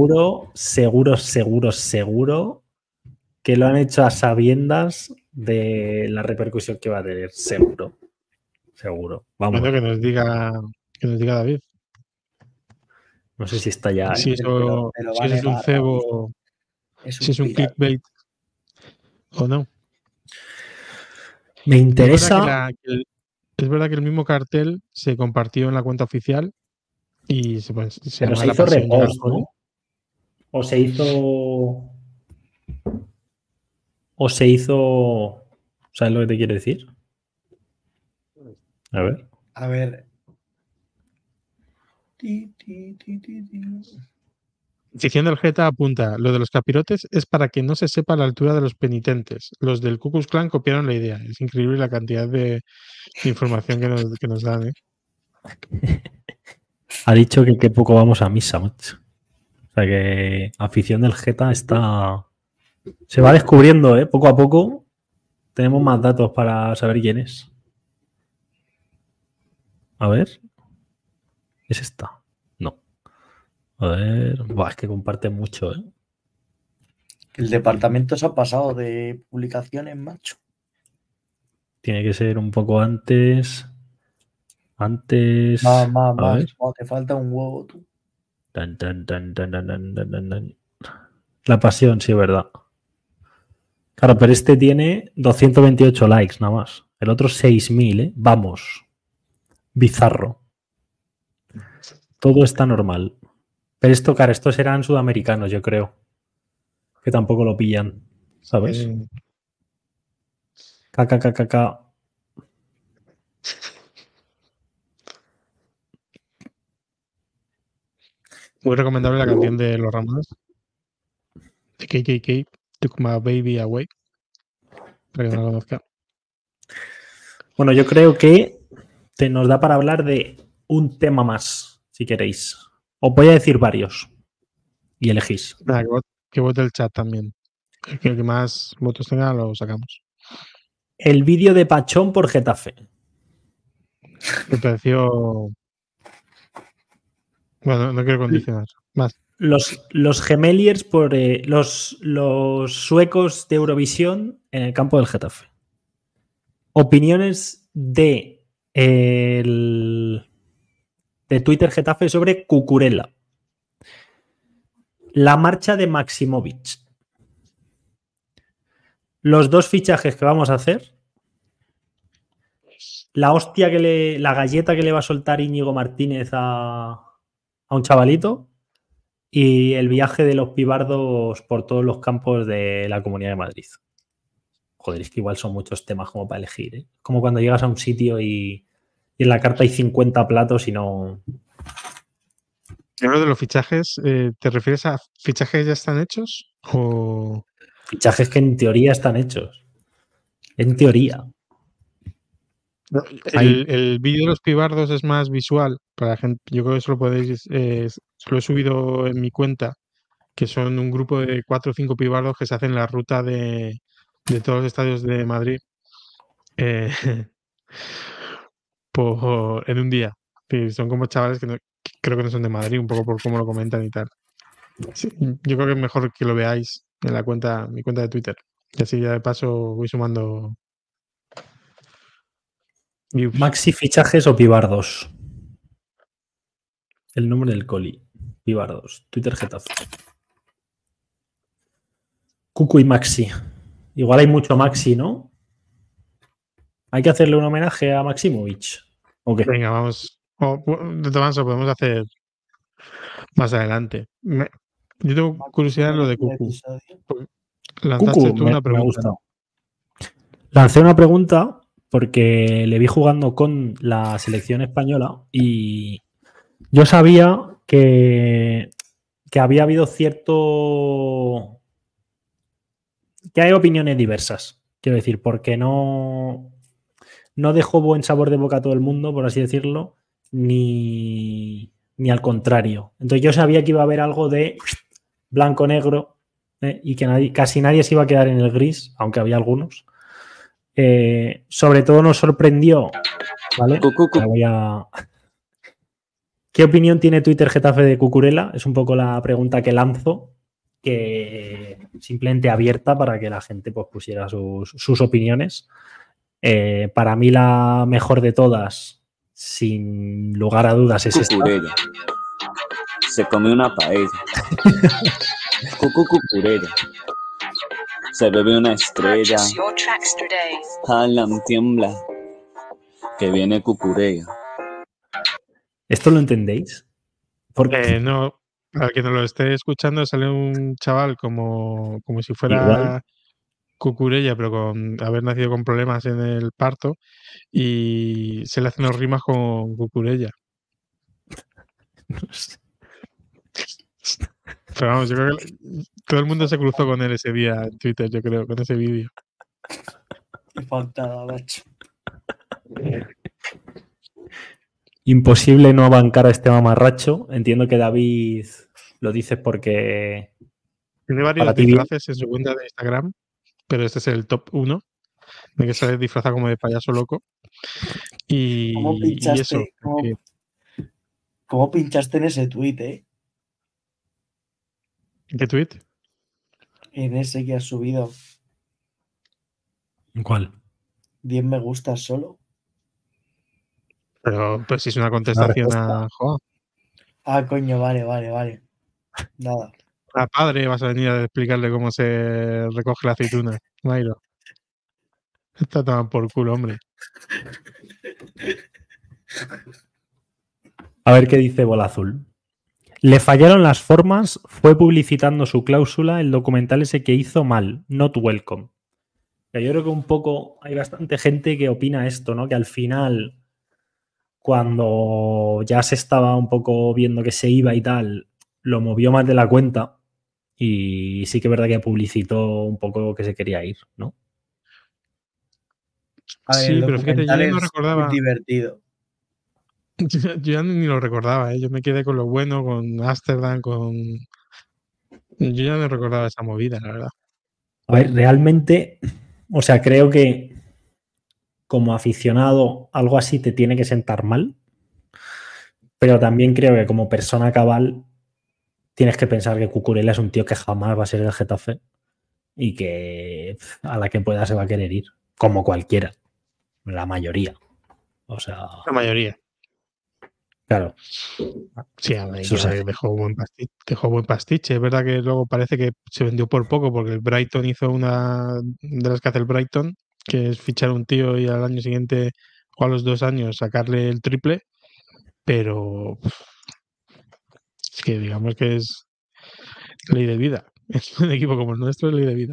Speaker 5: seguro que lo han hecho a sabiendas de la repercusión que va a tener. Seguro. Vamos.
Speaker 4: Bueno, que nos diga David.
Speaker 5: No sé si está ya.
Speaker 4: Si eso
Speaker 3: te lo va a
Speaker 4: es un
Speaker 3: negar,
Speaker 4: cebo, si es un
Speaker 3: pirata.
Speaker 4: clickbait o no.
Speaker 5: Me interesa.
Speaker 4: Es verdad que el mismo cartel se compartió en la cuenta oficial y se
Speaker 5: Pero
Speaker 4: llama
Speaker 5: se
Speaker 4: La
Speaker 5: hizo
Speaker 4: Pasión llega al
Speaker 5: repost,
Speaker 4: Cole.
Speaker 5: ¿no? O se hizo. ¿Sabes lo que te quiero decir? A ver.
Speaker 3: A ver.
Speaker 4: Afición del Geta apunta, lo de los capirotes es para que no se sepa la altura de los penitentes. Los del Ku Klux Klan copiaron la idea. Es increíble la cantidad de información que nos dan, ¿eh?
Speaker 5: Ha dicho que qué poco vamos a misa, macho. O sea que afición del Geta está... Se va descubriendo, ¿eh? Poco a poco tenemos más datos para saber quién es. A ver. ¿Es esta? No. A ver. Buah, es que comparte mucho, ¿eh?
Speaker 3: El departamento se ha pasado de publicaciones, macho.
Speaker 5: Tiene que ser un poco antes. Antes.
Speaker 3: Más. Oh, te falta un huevo, tú.
Speaker 5: Tan, tan, tan, tan, tan, tan, tan, tan, tan. La pasión, sí, es verdad. Claro, pero este tiene 228 likes nada más. El otro 6.000, ¿eh? Vamos. Bizarro. Todo está normal. Pero esto, claro, estos serán sudamericanos, yo creo. Que tampoco lo pillan, ¿sabes? KKKKK.
Speaker 4: Muy recomendable la canción de Los Ramones. De KKK, Took My Baby Away. Para que no la conozca.
Speaker 5: Bueno, yo creo que nos da para hablar de un tema más, si queréis. Os voy a decir varios. Y elegís.
Speaker 4: Nada, que vote el chat también. El que más votos tenga lo sacamos.
Speaker 5: El vídeo de Pachón por Getafe.
Speaker 4: Me pareció... Bueno, no quiero condicionar. Más.
Speaker 5: Los gemeliers por los suecos de Eurovisión en el campo del Getafe. Opiniones de Twitter Getafe sobre Cucurella. La marcha de Maximovic. Los dos fichajes que vamos a hacer. La hostia la galleta que le va a soltar Íñigo Martínez a un chavalito. Y el viaje de los pibardos por todos los campos de la Comunidad de Madrid. Joder, es que igual son muchos temas como para elegir, ¿eh? Como cuando llegas a un sitio y en la carta hay 50 platos y no...
Speaker 4: Lo de los fichajes, ¿te refieres a fichajes ya están hechos? O...
Speaker 5: Fichajes que en teoría están hechos. En teoría.
Speaker 4: El vídeo de los pibardos es más visual para la gente. Yo creo que eso lo podéis. Lo he subido en mi cuenta, que son un grupo de 4 o 5 pibardos que se hacen la ruta de todos los estadios de Madrid en un día. Sí, son como chavales que creo que no son de Madrid, un poco por cómo lo comentan y tal. Sí, yo creo que es mejor que lo veáis en mi cuenta de Twitter. Y así ya de paso voy sumando.
Speaker 5: Maxi fichajes o pibardos. El nombre del coli. Pibardos. Twitter Getafe. Cucu y Maxi. Igual hay mucho Maxi, ¿no? ¿Hay que hacerle un homenaje a Maximovic? ¿O qué?
Speaker 4: Venga, vamos. De todas maneras, lo podemos hacer más adelante. Yo tengo curiosidad en lo de Cucu. Lanzaste tú una pregunta.
Speaker 5: Lancé una pregunta porque le vi jugando con la selección española y yo sabía que había habido cierto... que hay opiniones diversas. Quiero decir, porque no dejó buen sabor de boca a todo el mundo, por así decirlo, ni al contrario. Entonces yo sabía que iba a haber algo de blanco-negro y que casi nadie se iba a quedar en el gris, aunque había algunos. Sobre todo nos sorprendió, ¿vale? ¿Qué opinión tiene Twitter Getafe de Cucurella? Es un poco la pregunta que lanzo, que simplemente abierta para que la gente pues, pusiera sus opiniones. Para mí la mejor de todas, sin lugar a dudas, es
Speaker 6: Cucurella. Se come una paella. Cucurella. Se bebe una estrella. Harlem tiembla. Que viene Cucurella.
Speaker 5: ¿Esto lo entendéis? Porque
Speaker 4: no, al que no lo esté escuchando sale un chaval como si fuera
Speaker 5: igual
Speaker 4: Cucurella, pero con haber nacido con problemas en el parto y se le hacen los rimas con Cucurella. Pero vamos, yo creo que todo el mundo se cruzó con él ese día en Twitter, yo creo, con ese vídeo.
Speaker 3: Qué faltada, macho.
Speaker 5: Imposible no bancar a este mamarracho. Entiendo que David lo dices porque
Speaker 4: Tiene varios
Speaker 5: para ti bien.
Speaker 4: disfraces en su cuenta de Instagram, pero este es el top 1, de que sale disfrazado como de payaso loco.
Speaker 3: ¿Cómo
Speaker 4: Y
Speaker 3: pinchaste,
Speaker 4: eso.
Speaker 3: cómo pinchaste en ese tuit,
Speaker 4: ¿Qué tweet?
Speaker 3: en ese que has subido?
Speaker 5: ¿Cuál?
Speaker 3: 10 me gustas solo.
Speaker 4: Pero pues si es una contestación
Speaker 5: respuesta.
Speaker 4: a Joa.
Speaker 3: Ah, coño, vale. Nada.
Speaker 4: A padre vas a venir a explicarle cómo se recoge la aceituna. Mairo. Está tomando por culo, hombre.
Speaker 5: A ver qué dice Bola Azul. Le fallaron las formas, fue publicitando su cláusula, el documental ese que hizo mal, not welcome. Yo creo que un poco hay bastante gente que opina esto, ¿no? Que al final, cuando ya se estaba un poco viendo que se iba y tal, lo movió más de la cuenta y sí que es verdad que publicitó un poco que se quería ir, ¿no?
Speaker 3: A ver,
Speaker 4: Sí,
Speaker 3: el
Speaker 4: pero fíjate, yo
Speaker 3: documental
Speaker 4: ya no
Speaker 3: es
Speaker 4: recordaba.
Speaker 3: divertido.
Speaker 4: Yo ya ni lo recordaba, ¿eh? Yo me quedé con lo bueno, con Amsterdam, con. Yo ya no recordaba esa movida, la verdad.
Speaker 5: A ver, realmente, o sea, creo que como aficionado algo así te tiene que sentar mal, pero también creo que como persona cabal tienes que pensar que Cucurella es un tío que jamás va a ser el Getafe y que a la que pueda se va a querer ir, como cualquiera, la mayoría. O sea,
Speaker 4: La mayoría.
Speaker 5: claro.
Speaker 4: Sí, a ver,
Speaker 5: Eso es así.
Speaker 4: dejó buen pastiche. Es verdad que luego parece que se vendió por poco porque el Brighton hizo una de las que hace el Brighton, que es fichar a un tío y al año siguiente o a los 2 años sacarle el triple, pero es que digamos que es ley de vida. Es un equipo como el nuestro, es ley de vida.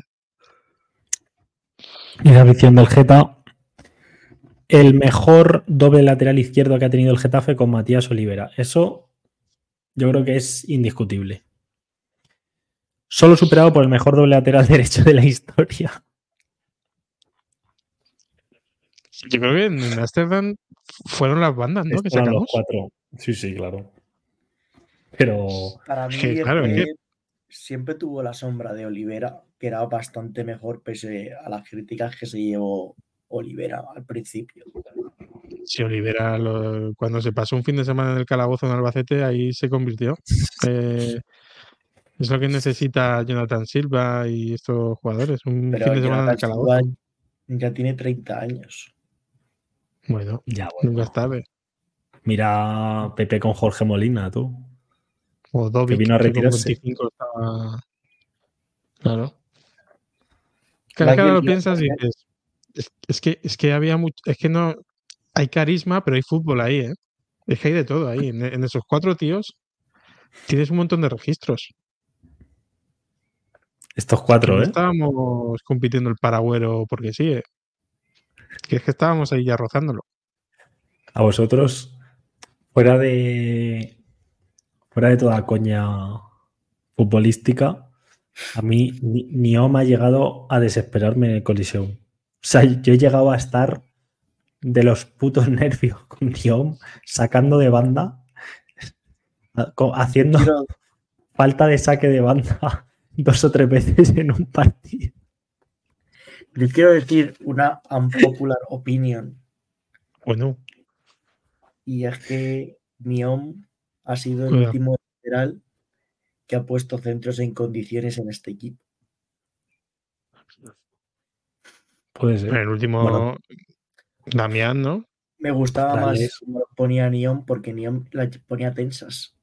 Speaker 5: Y la afición del Geta, el mejor doble lateral izquierdo que ha tenido el Getafe con Matías Olivera. Eso yo creo que es indiscutible. Solo superado por el mejor doble lateral derecho de la historia.
Speaker 4: Yo creo que en Amsterdam fueron las bandas, ¿no? Que
Speaker 5: Fueron los
Speaker 4: sacamos.
Speaker 5: 4. Sí, claro. Pero
Speaker 3: Para mí,
Speaker 4: que, claro, es que
Speaker 3: siempre tuvo la sombra de Olivera, que era bastante mejor pese a las críticas que se llevó Olivera al principio.
Speaker 4: si Olivera, cuando se pasó un fin de semana en el calabozo en Albacete, ahí se convirtió. Es lo que necesita Jonathan Silva y estos jugadores. Un
Speaker 3: Pero
Speaker 4: fin de semana en el
Speaker 3: Jonathan
Speaker 4: calabozo.
Speaker 3: Silva ya tiene 30 años.
Speaker 4: Bueno,
Speaker 5: ya, bueno.
Speaker 4: nunca es tarde.
Speaker 5: Mira Pepe con Jorge Molina, tú.
Speaker 4: O Dovic,
Speaker 5: que vino a
Speaker 4: que con
Speaker 5: retirarse.
Speaker 4: 25 estaba. Claro. Cada vez lo piensas y dices. Es que había mucho. Es que no. Hay carisma, pero hay fútbol ahí, ¿eh? Es que hay de todo ahí. En esos 4 tíos tienes un montón de registros.
Speaker 5: Estos 4,
Speaker 4: no
Speaker 5: ¿eh?
Speaker 4: estábamos compitiendo el Paragüero porque sí, ¿eh? Que es que estábamos ahí ya rozándolo.
Speaker 5: A vosotros, fuera de toda coña futbolística, a mí Niom ha llegado a desesperarme en el Coliseum. O sea, yo he llegado a estar de los putos nervios con Niom, sacando de banda, haciendo falta de saque de banda 2 o 3 veces en un partido.
Speaker 3: Yo quiero decir una unpopular opinion.
Speaker 4: Bueno.
Speaker 3: Y es que Niom ha sido el último lateral que ha puesto centros en condiciones en este equipo.
Speaker 5: Puede ser.
Speaker 4: El último, bueno, Damián, ¿no?
Speaker 3: Me gustaba más como lo ponía Niom porque Niom la ponía tensas.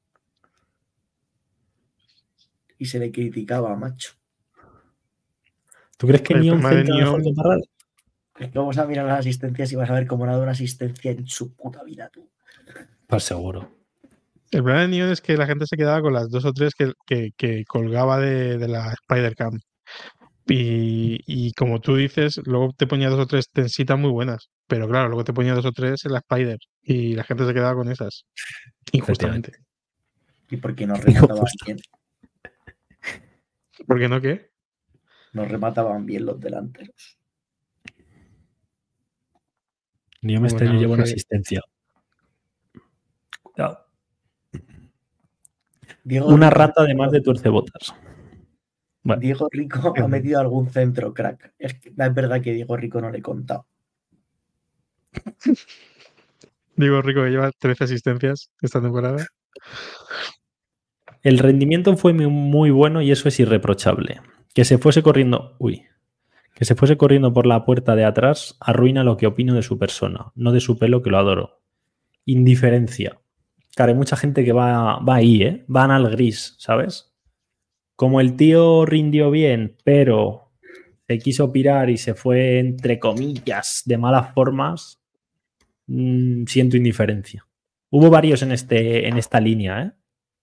Speaker 3: Y se le criticaba, macho.
Speaker 5: ¿Tú crees que Niom centra mejor que Parral?
Speaker 3: Es que vamos a mirar las asistencias y vas a ver cómo no ha dado una asistencia en su puta vida, tú.
Speaker 5: Pues seguro.
Speaker 4: El problema de Niom es que la gente se quedaba con las 2 o 3 que colgaba de la Spider-Cam. Y como tú dices, luego te ponía 2 o 3 tensitas muy buenas. Pero claro, luego te ponía 2 o 3 en la Spider. Y la gente se quedaba con esas. Injustamente.
Speaker 3: ¿Y por qué no remataba bien?
Speaker 4: ¿Por qué no qué?
Speaker 3: Nos remataban bien los delanteros.
Speaker 5: Yo este año llevo una asistencia. Cuidado. Una rata de más de tuercebotas.
Speaker 3: Bueno. Diego Rico ha metido algún centro, crack. Es verdad que Diego Rico no le he contado.
Speaker 4: Diego Rico que lleva 13 asistencias esta temporada.
Speaker 5: El rendimiento fue muy bueno y eso es irreprochable. Que se fuese corriendo por la puerta de atrás arruina lo que opino de su persona, no de su pelo, que lo adoro. Indiferencia. Claro, hay mucha gente que va ahí, ¿eh? Van al gris, ¿sabes? Como el tío rindió bien, pero se quiso pirar y se fue, entre comillas, de malas formas, siento indiferencia. Hubo varios en esta línea, ¿eh?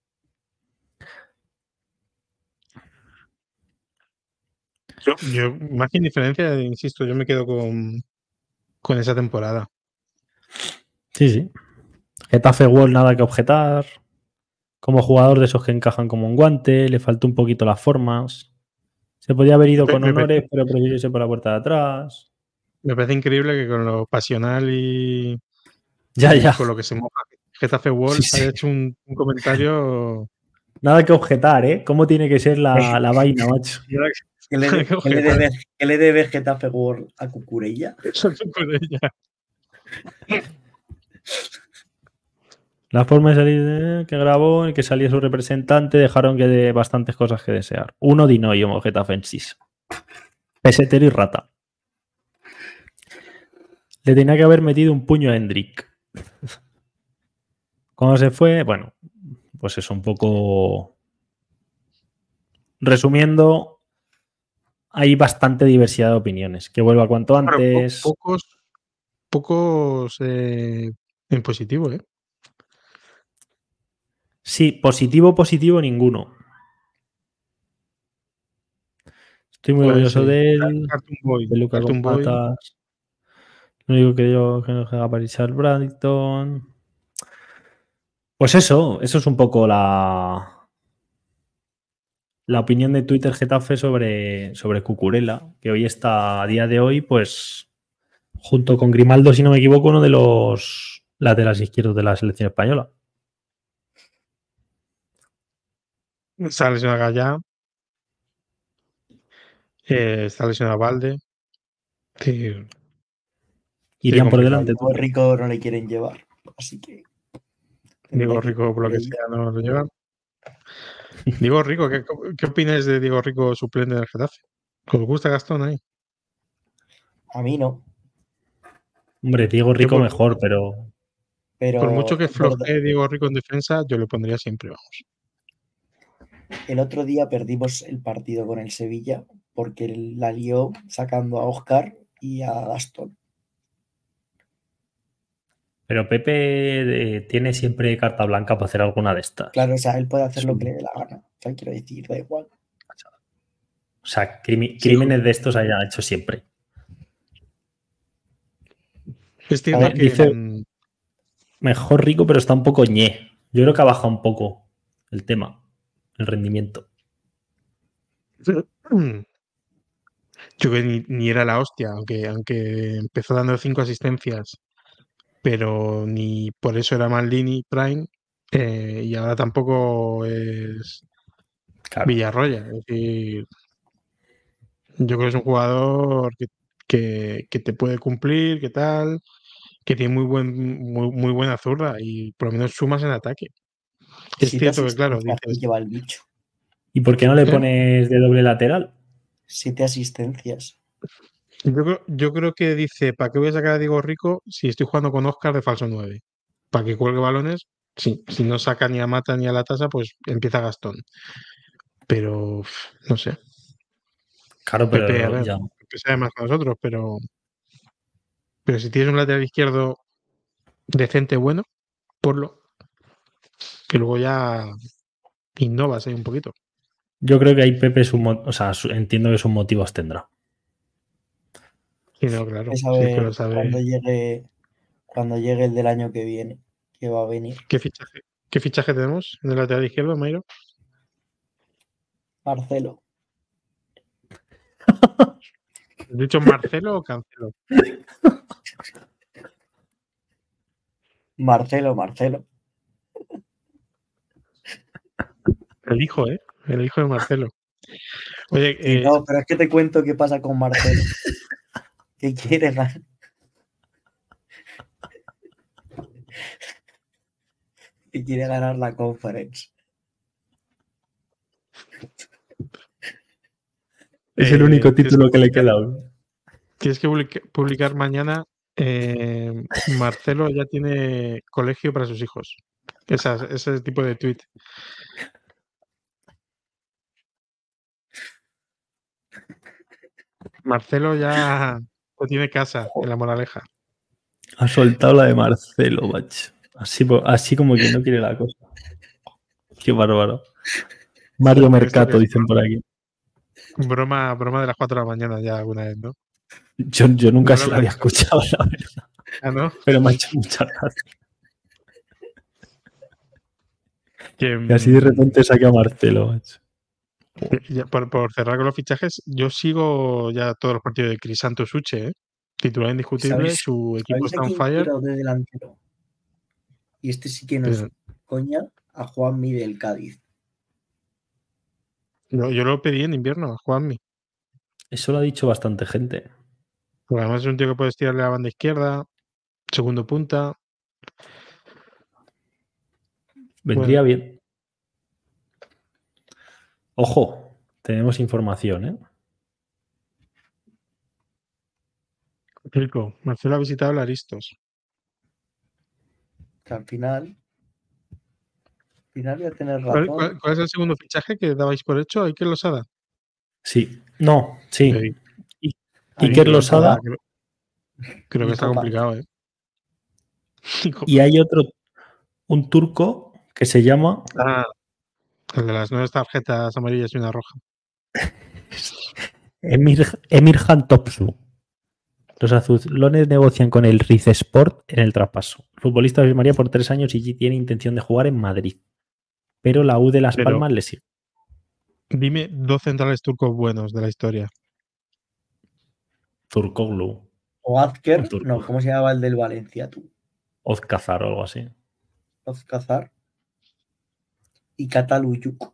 Speaker 4: Yo más que indiferencia, insisto, yo me quedo con esa temporada.
Speaker 5: Sí. Getafe World, nada que objetar. Como jugador de esos que encajan como un guante, le faltó un poquito las formas. Se podía haber ido con honores, pero prefirió irse por la puerta de atrás.
Speaker 4: Me parece increíble que con lo pasional y con lo que se moja Getafe World haya hecho un comentario.
Speaker 5: Nada que objetar, ¿eh? ¿Cómo tiene que ser la vaina, macho?
Speaker 3: ¿Qué le debe Getafe World a Cucurella?
Speaker 5: La forma de salir que grabó, en que salía su representante, dejaron que de bastantes cosas que desear. Uno Dinoyo, Getafensis. Pesetero y rata. Le tenía que haber metido un puño a Hendrik. Cuando se fue, bueno, pues es un poco... Resumiendo, hay bastante diversidad de opiniones. Que vuelva cuanto antes.
Speaker 4: Pocos en positivo, ¿eh?
Speaker 5: Sí, positivo, ninguno. Estoy muy orgulloso de él. De Luca con patas. Lo único que digo que no juega para Richard Bradington. Pues eso es un poco la opinión de Twitter Getafe sobre Cucurella, que hoy está, a día de hoy, pues junto con Grimaldo, si no me equivoco, uno de los laterales izquierdos de la selección española.
Speaker 4: Está lesionado Gallá. Está lesionado Valde. Sí.
Speaker 5: Irían por delante.
Speaker 3: Diego Rico no le quieren llevar, así que...
Speaker 4: Diego Rico, por lo que sea, no lo llevan. Diego Rico, ¿qué opinas de Diego Rico suplente del Getafe? ¿Os gusta Gastón ahí?
Speaker 3: A mí no.
Speaker 5: Hombre, Diego Rico mejor, pero...
Speaker 4: Por mucho que flojee Diego Rico en defensa, yo lo pondría siempre, vamos.
Speaker 3: El otro día perdimos el partido con el Sevilla porque la lió sacando a Óscar y a Gastón.
Speaker 5: Pero Pepe tiene siempre carta blanca para hacer alguna de estas.
Speaker 3: Claro, o sea, él puede hacer lo que le dé la gana. O sea, quiero decir, da igual.
Speaker 5: O sea, crímenes de estos haya hecho siempre.
Speaker 4: Es cierto que...
Speaker 5: Dice, mejor Rico, pero está un poco ñe. Yo creo que ha bajado un poco el tema, el rendimiento.
Speaker 4: Yo que ni era la hostia, aunque empezó dando 5 asistencias, pero ni por eso era Maldini Prime, y ahora tampoco es Villarroya. Es decir, yo creo que es un jugador que te puede cumplir, que tal, que tiene muy buena zurda y por lo menos sumas en ataque. Es cierto que, claro, dices,
Speaker 3: lleva el bicho.
Speaker 5: ¿Y por qué no le pones de doble lateral?
Speaker 3: 7 asistencias.
Speaker 4: Yo creo que dice, ¿para qué voy a sacar a Diego Rico si estoy jugando con Óscar de falso 9? ¿Para que cuelgue balones? Sí, si no saca ni a Mata ni a la tasa, pues empieza Gastón. Pero, no sé.
Speaker 5: Claro, pero
Speaker 4: Pepe, a ver, Pepe sabe más que nosotros, pero si tienes un lateral izquierdo decente, bueno, ponlo. Que luego ya innovas ahí un poquito.
Speaker 5: Yo creo que ahí Pepe, entiendo que sus motivos tendrá.
Speaker 4: Sí, no, claro.
Speaker 3: Sí, que lo sabe. Cuando llegue el del año que viene, que va a venir.
Speaker 4: ¿Qué fichaje tenemos en el lateral izquierdo, Mayro?
Speaker 3: Marcelo.
Speaker 4: ¿Has dicho Marcelo o Cancelo?
Speaker 3: Marcelo.
Speaker 4: El hijo, ¿eh? El hijo de Marcelo. Oye,
Speaker 3: Que no, pero es que te cuento qué pasa con Marcelo. Que quiere ganar. Que quiere ganar la conference.
Speaker 5: Es el único
Speaker 4: tienes
Speaker 5: título que le queda aún.
Speaker 4: Tienes que publicar mañana. Marcelo ya tiene colegio para sus hijos. Ese tipo de tweet. Marcelo ya no tiene casa en La Moraleja.
Speaker 5: Ha soltado la de Marcelo, macho. Así como quien no quiere la cosa. Qué bárbaro. Mario Mercato, dicen por aquí.
Speaker 4: Broma de las 4 de la mañana ya alguna vez, ¿no?
Speaker 5: Yo nunca
Speaker 4: No
Speaker 5: se
Speaker 4: lo
Speaker 5: la había
Speaker 4: veo.
Speaker 5: escuchado, la verdad.
Speaker 4: Ah, ¿no?
Speaker 5: Pero me ha hecho mucha gracia.
Speaker 4: Que,
Speaker 5: Y así de repente saqué a Marcelo, macho.
Speaker 4: ya por cerrar con los fichajes, yo sigo ya todos los partidos de Crisanto Suche, ¿eh? Titular indiscutible,
Speaker 3: ¿Sabéis-
Speaker 4: su equipo
Speaker 3: ¿Sabéis
Speaker 4: está
Speaker 3: a
Speaker 4: on
Speaker 3: quién
Speaker 4: fire.
Speaker 3: quiero de delantero? Y este sí que no es coña, a Juanmi del Cádiz.
Speaker 4: Yo lo pedí en invierno, a Juanmi.
Speaker 5: Eso lo ha dicho bastante gente.
Speaker 4: Porque además es un tío que puedes tirarle a la banda izquierda, segundo punta.
Speaker 5: Vendría bien. Ojo, tenemos información, ¿eh?
Speaker 4: Rico, Marcelo ha visitado el Aristos.
Speaker 3: Que al final voy a tener razón.
Speaker 4: ¿Cuál es el segundo fichaje que dabais por hecho? ¿Hay que Losada?
Speaker 5: Sí. No, sí.
Speaker 4: Sí.
Speaker 5: Iker Losada.
Speaker 4: Creo que está complicado, ¿eh?
Speaker 5: Y hay otro, un turco que se llama...
Speaker 4: El de las 9 tarjetas amarillas y una roja.
Speaker 5: Emirhan Topçu. Los azulones negocian con el Rizespor en el traspaso. El futbolista firmaría por 3 años y tiene intención de jugar en Madrid. Pero la U de Las Palmas le sigue.
Speaker 4: Dime 2 centrales turcos buenos de la historia.
Speaker 5: Turkoglu.
Speaker 3: O Azker, no, ¿cómo se llamaba el del Valencia tú?
Speaker 5: Ozkazar o algo así.
Speaker 3: Ozkazar. Y Kataluyuk.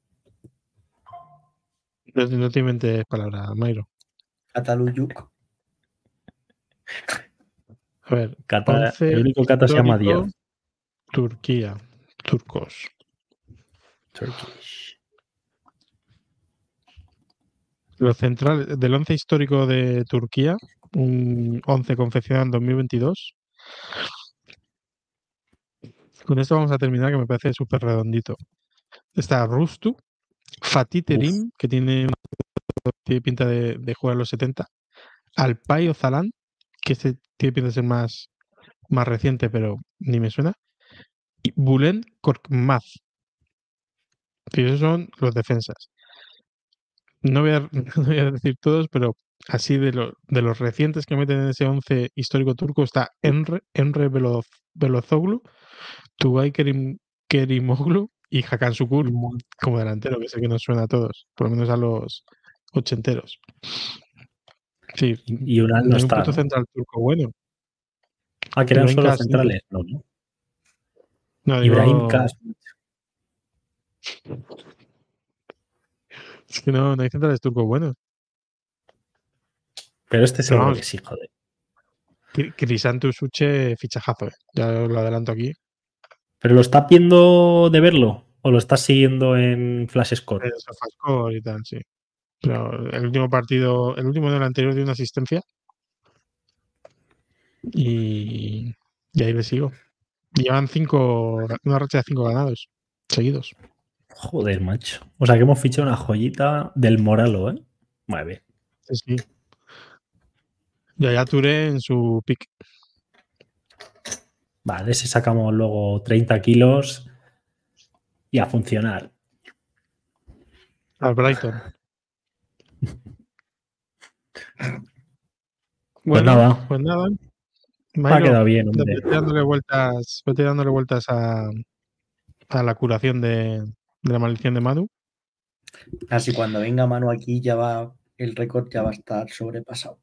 Speaker 4: No te inventes palabras, Mairo.
Speaker 3: Kataluyuk.
Speaker 4: A ver,
Speaker 5: el único Cata se llama Díaz.
Speaker 4: Turquía. Turcos.
Speaker 5: Turkish.
Speaker 4: Los centrales del 11 histórico de Turquía, un 11 confeccionado en 2022. Con esto vamos a terminar, que me parece súper redondito. Está Rustu, Fatih Terim, que tiene pinta de jugar a los 70. Alpay Ozalan, que tiene pinta de ser más reciente, pero ni me suena. Y Bulen Korkmaz. Y esos son los defensas. No voy a decir todos, pero así de los recientes que meten en ese 11 histórico turco está Emre Belozoglu, Tugay Kerimoglu y Hakan Şükür como delantero, que sé que nos suena a todos, por lo menos a los ochenteros. Sí,
Speaker 5: y Unal no está,
Speaker 4: puto central turco bueno.
Speaker 5: Ah, que eran solo centrales. No. Ibrahim Kas.
Speaker 4: Es que no hay centrales turcos buenos.
Speaker 5: Pero este seguro que sí, joder.
Speaker 4: Crisanto Suche, fichajazo, ya lo adelanto aquí.
Speaker 5: ¿Pero lo estás viendo de verlo? ¿O lo estás siguiendo en Flash Score?
Speaker 4: En SofaScore y tal, sí. Pero el último partido, el último del anterior dio una asistencia. Y ahí le sigo. Llevan una racha de 5 ganados seguidos.
Speaker 5: Joder, macho. O sea que hemos fichado una joyita del Moralo, ¿eh? Muy bien.
Speaker 4: Sí. Ya Touré en su pick.
Speaker 5: Vale, si sacamos luego 30 kilos y a funcionar.
Speaker 4: Al Brighton.
Speaker 5: Pues nada.
Speaker 4: Mairo,
Speaker 5: ha quedado bien, hombre.
Speaker 4: Vete dándole vueltas a la curación de la maldición de Manu.
Speaker 3: Así cuando venga Manu aquí ya va el récord ya va a estar sobrepasado.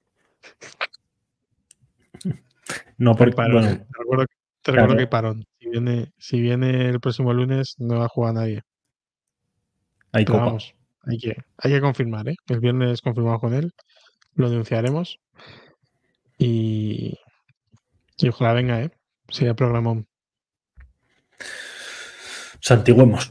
Speaker 5: No, porque,
Speaker 4: Parón.
Speaker 5: bueno,
Speaker 4: Te recuerdo
Speaker 5: claro.
Speaker 4: que hay parón. Si viene el próximo lunes, no va a jugar nadie.
Speaker 5: hay
Speaker 4: Pero
Speaker 5: copa.
Speaker 4: vamos, hay que confirmar, ¿eh? El viernes confirmamos con él, lo denunciaremos y ojalá venga, ¿eh? Sería programón.
Speaker 5: Santiguemos.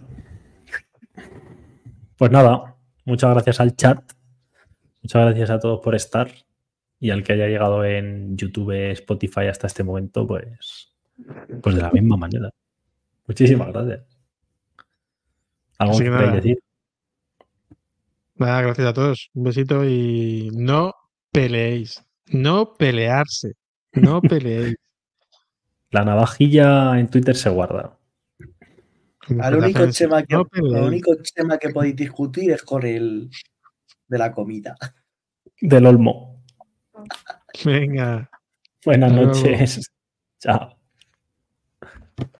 Speaker 5: Pues nada, muchas gracias al chat. Muchas gracias a todos por estar. Y al que haya llegado en YouTube, Spotify hasta este momento, pues de la misma manera. Muchísimas gracias. ¿Algo
Speaker 4: Así
Speaker 5: que
Speaker 4: que
Speaker 5: queráis
Speaker 4: nada.
Speaker 5: decir?
Speaker 4: Nada, gracias a todos. Un besito y no peleéis. No pelearse. No peleéis.
Speaker 5: La navajilla en Twitter se guarda.
Speaker 4: Como
Speaker 3: Al único
Speaker 4: JFense.
Speaker 3: tema
Speaker 4: No
Speaker 3: lo
Speaker 4: peleéis.
Speaker 3: único tema que podéis discutir es con el de la comida.
Speaker 5: Del Olmo.
Speaker 4: Venga.
Speaker 5: Buenas
Speaker 4: Hasta luego.
Speaker 5: noches. Chao.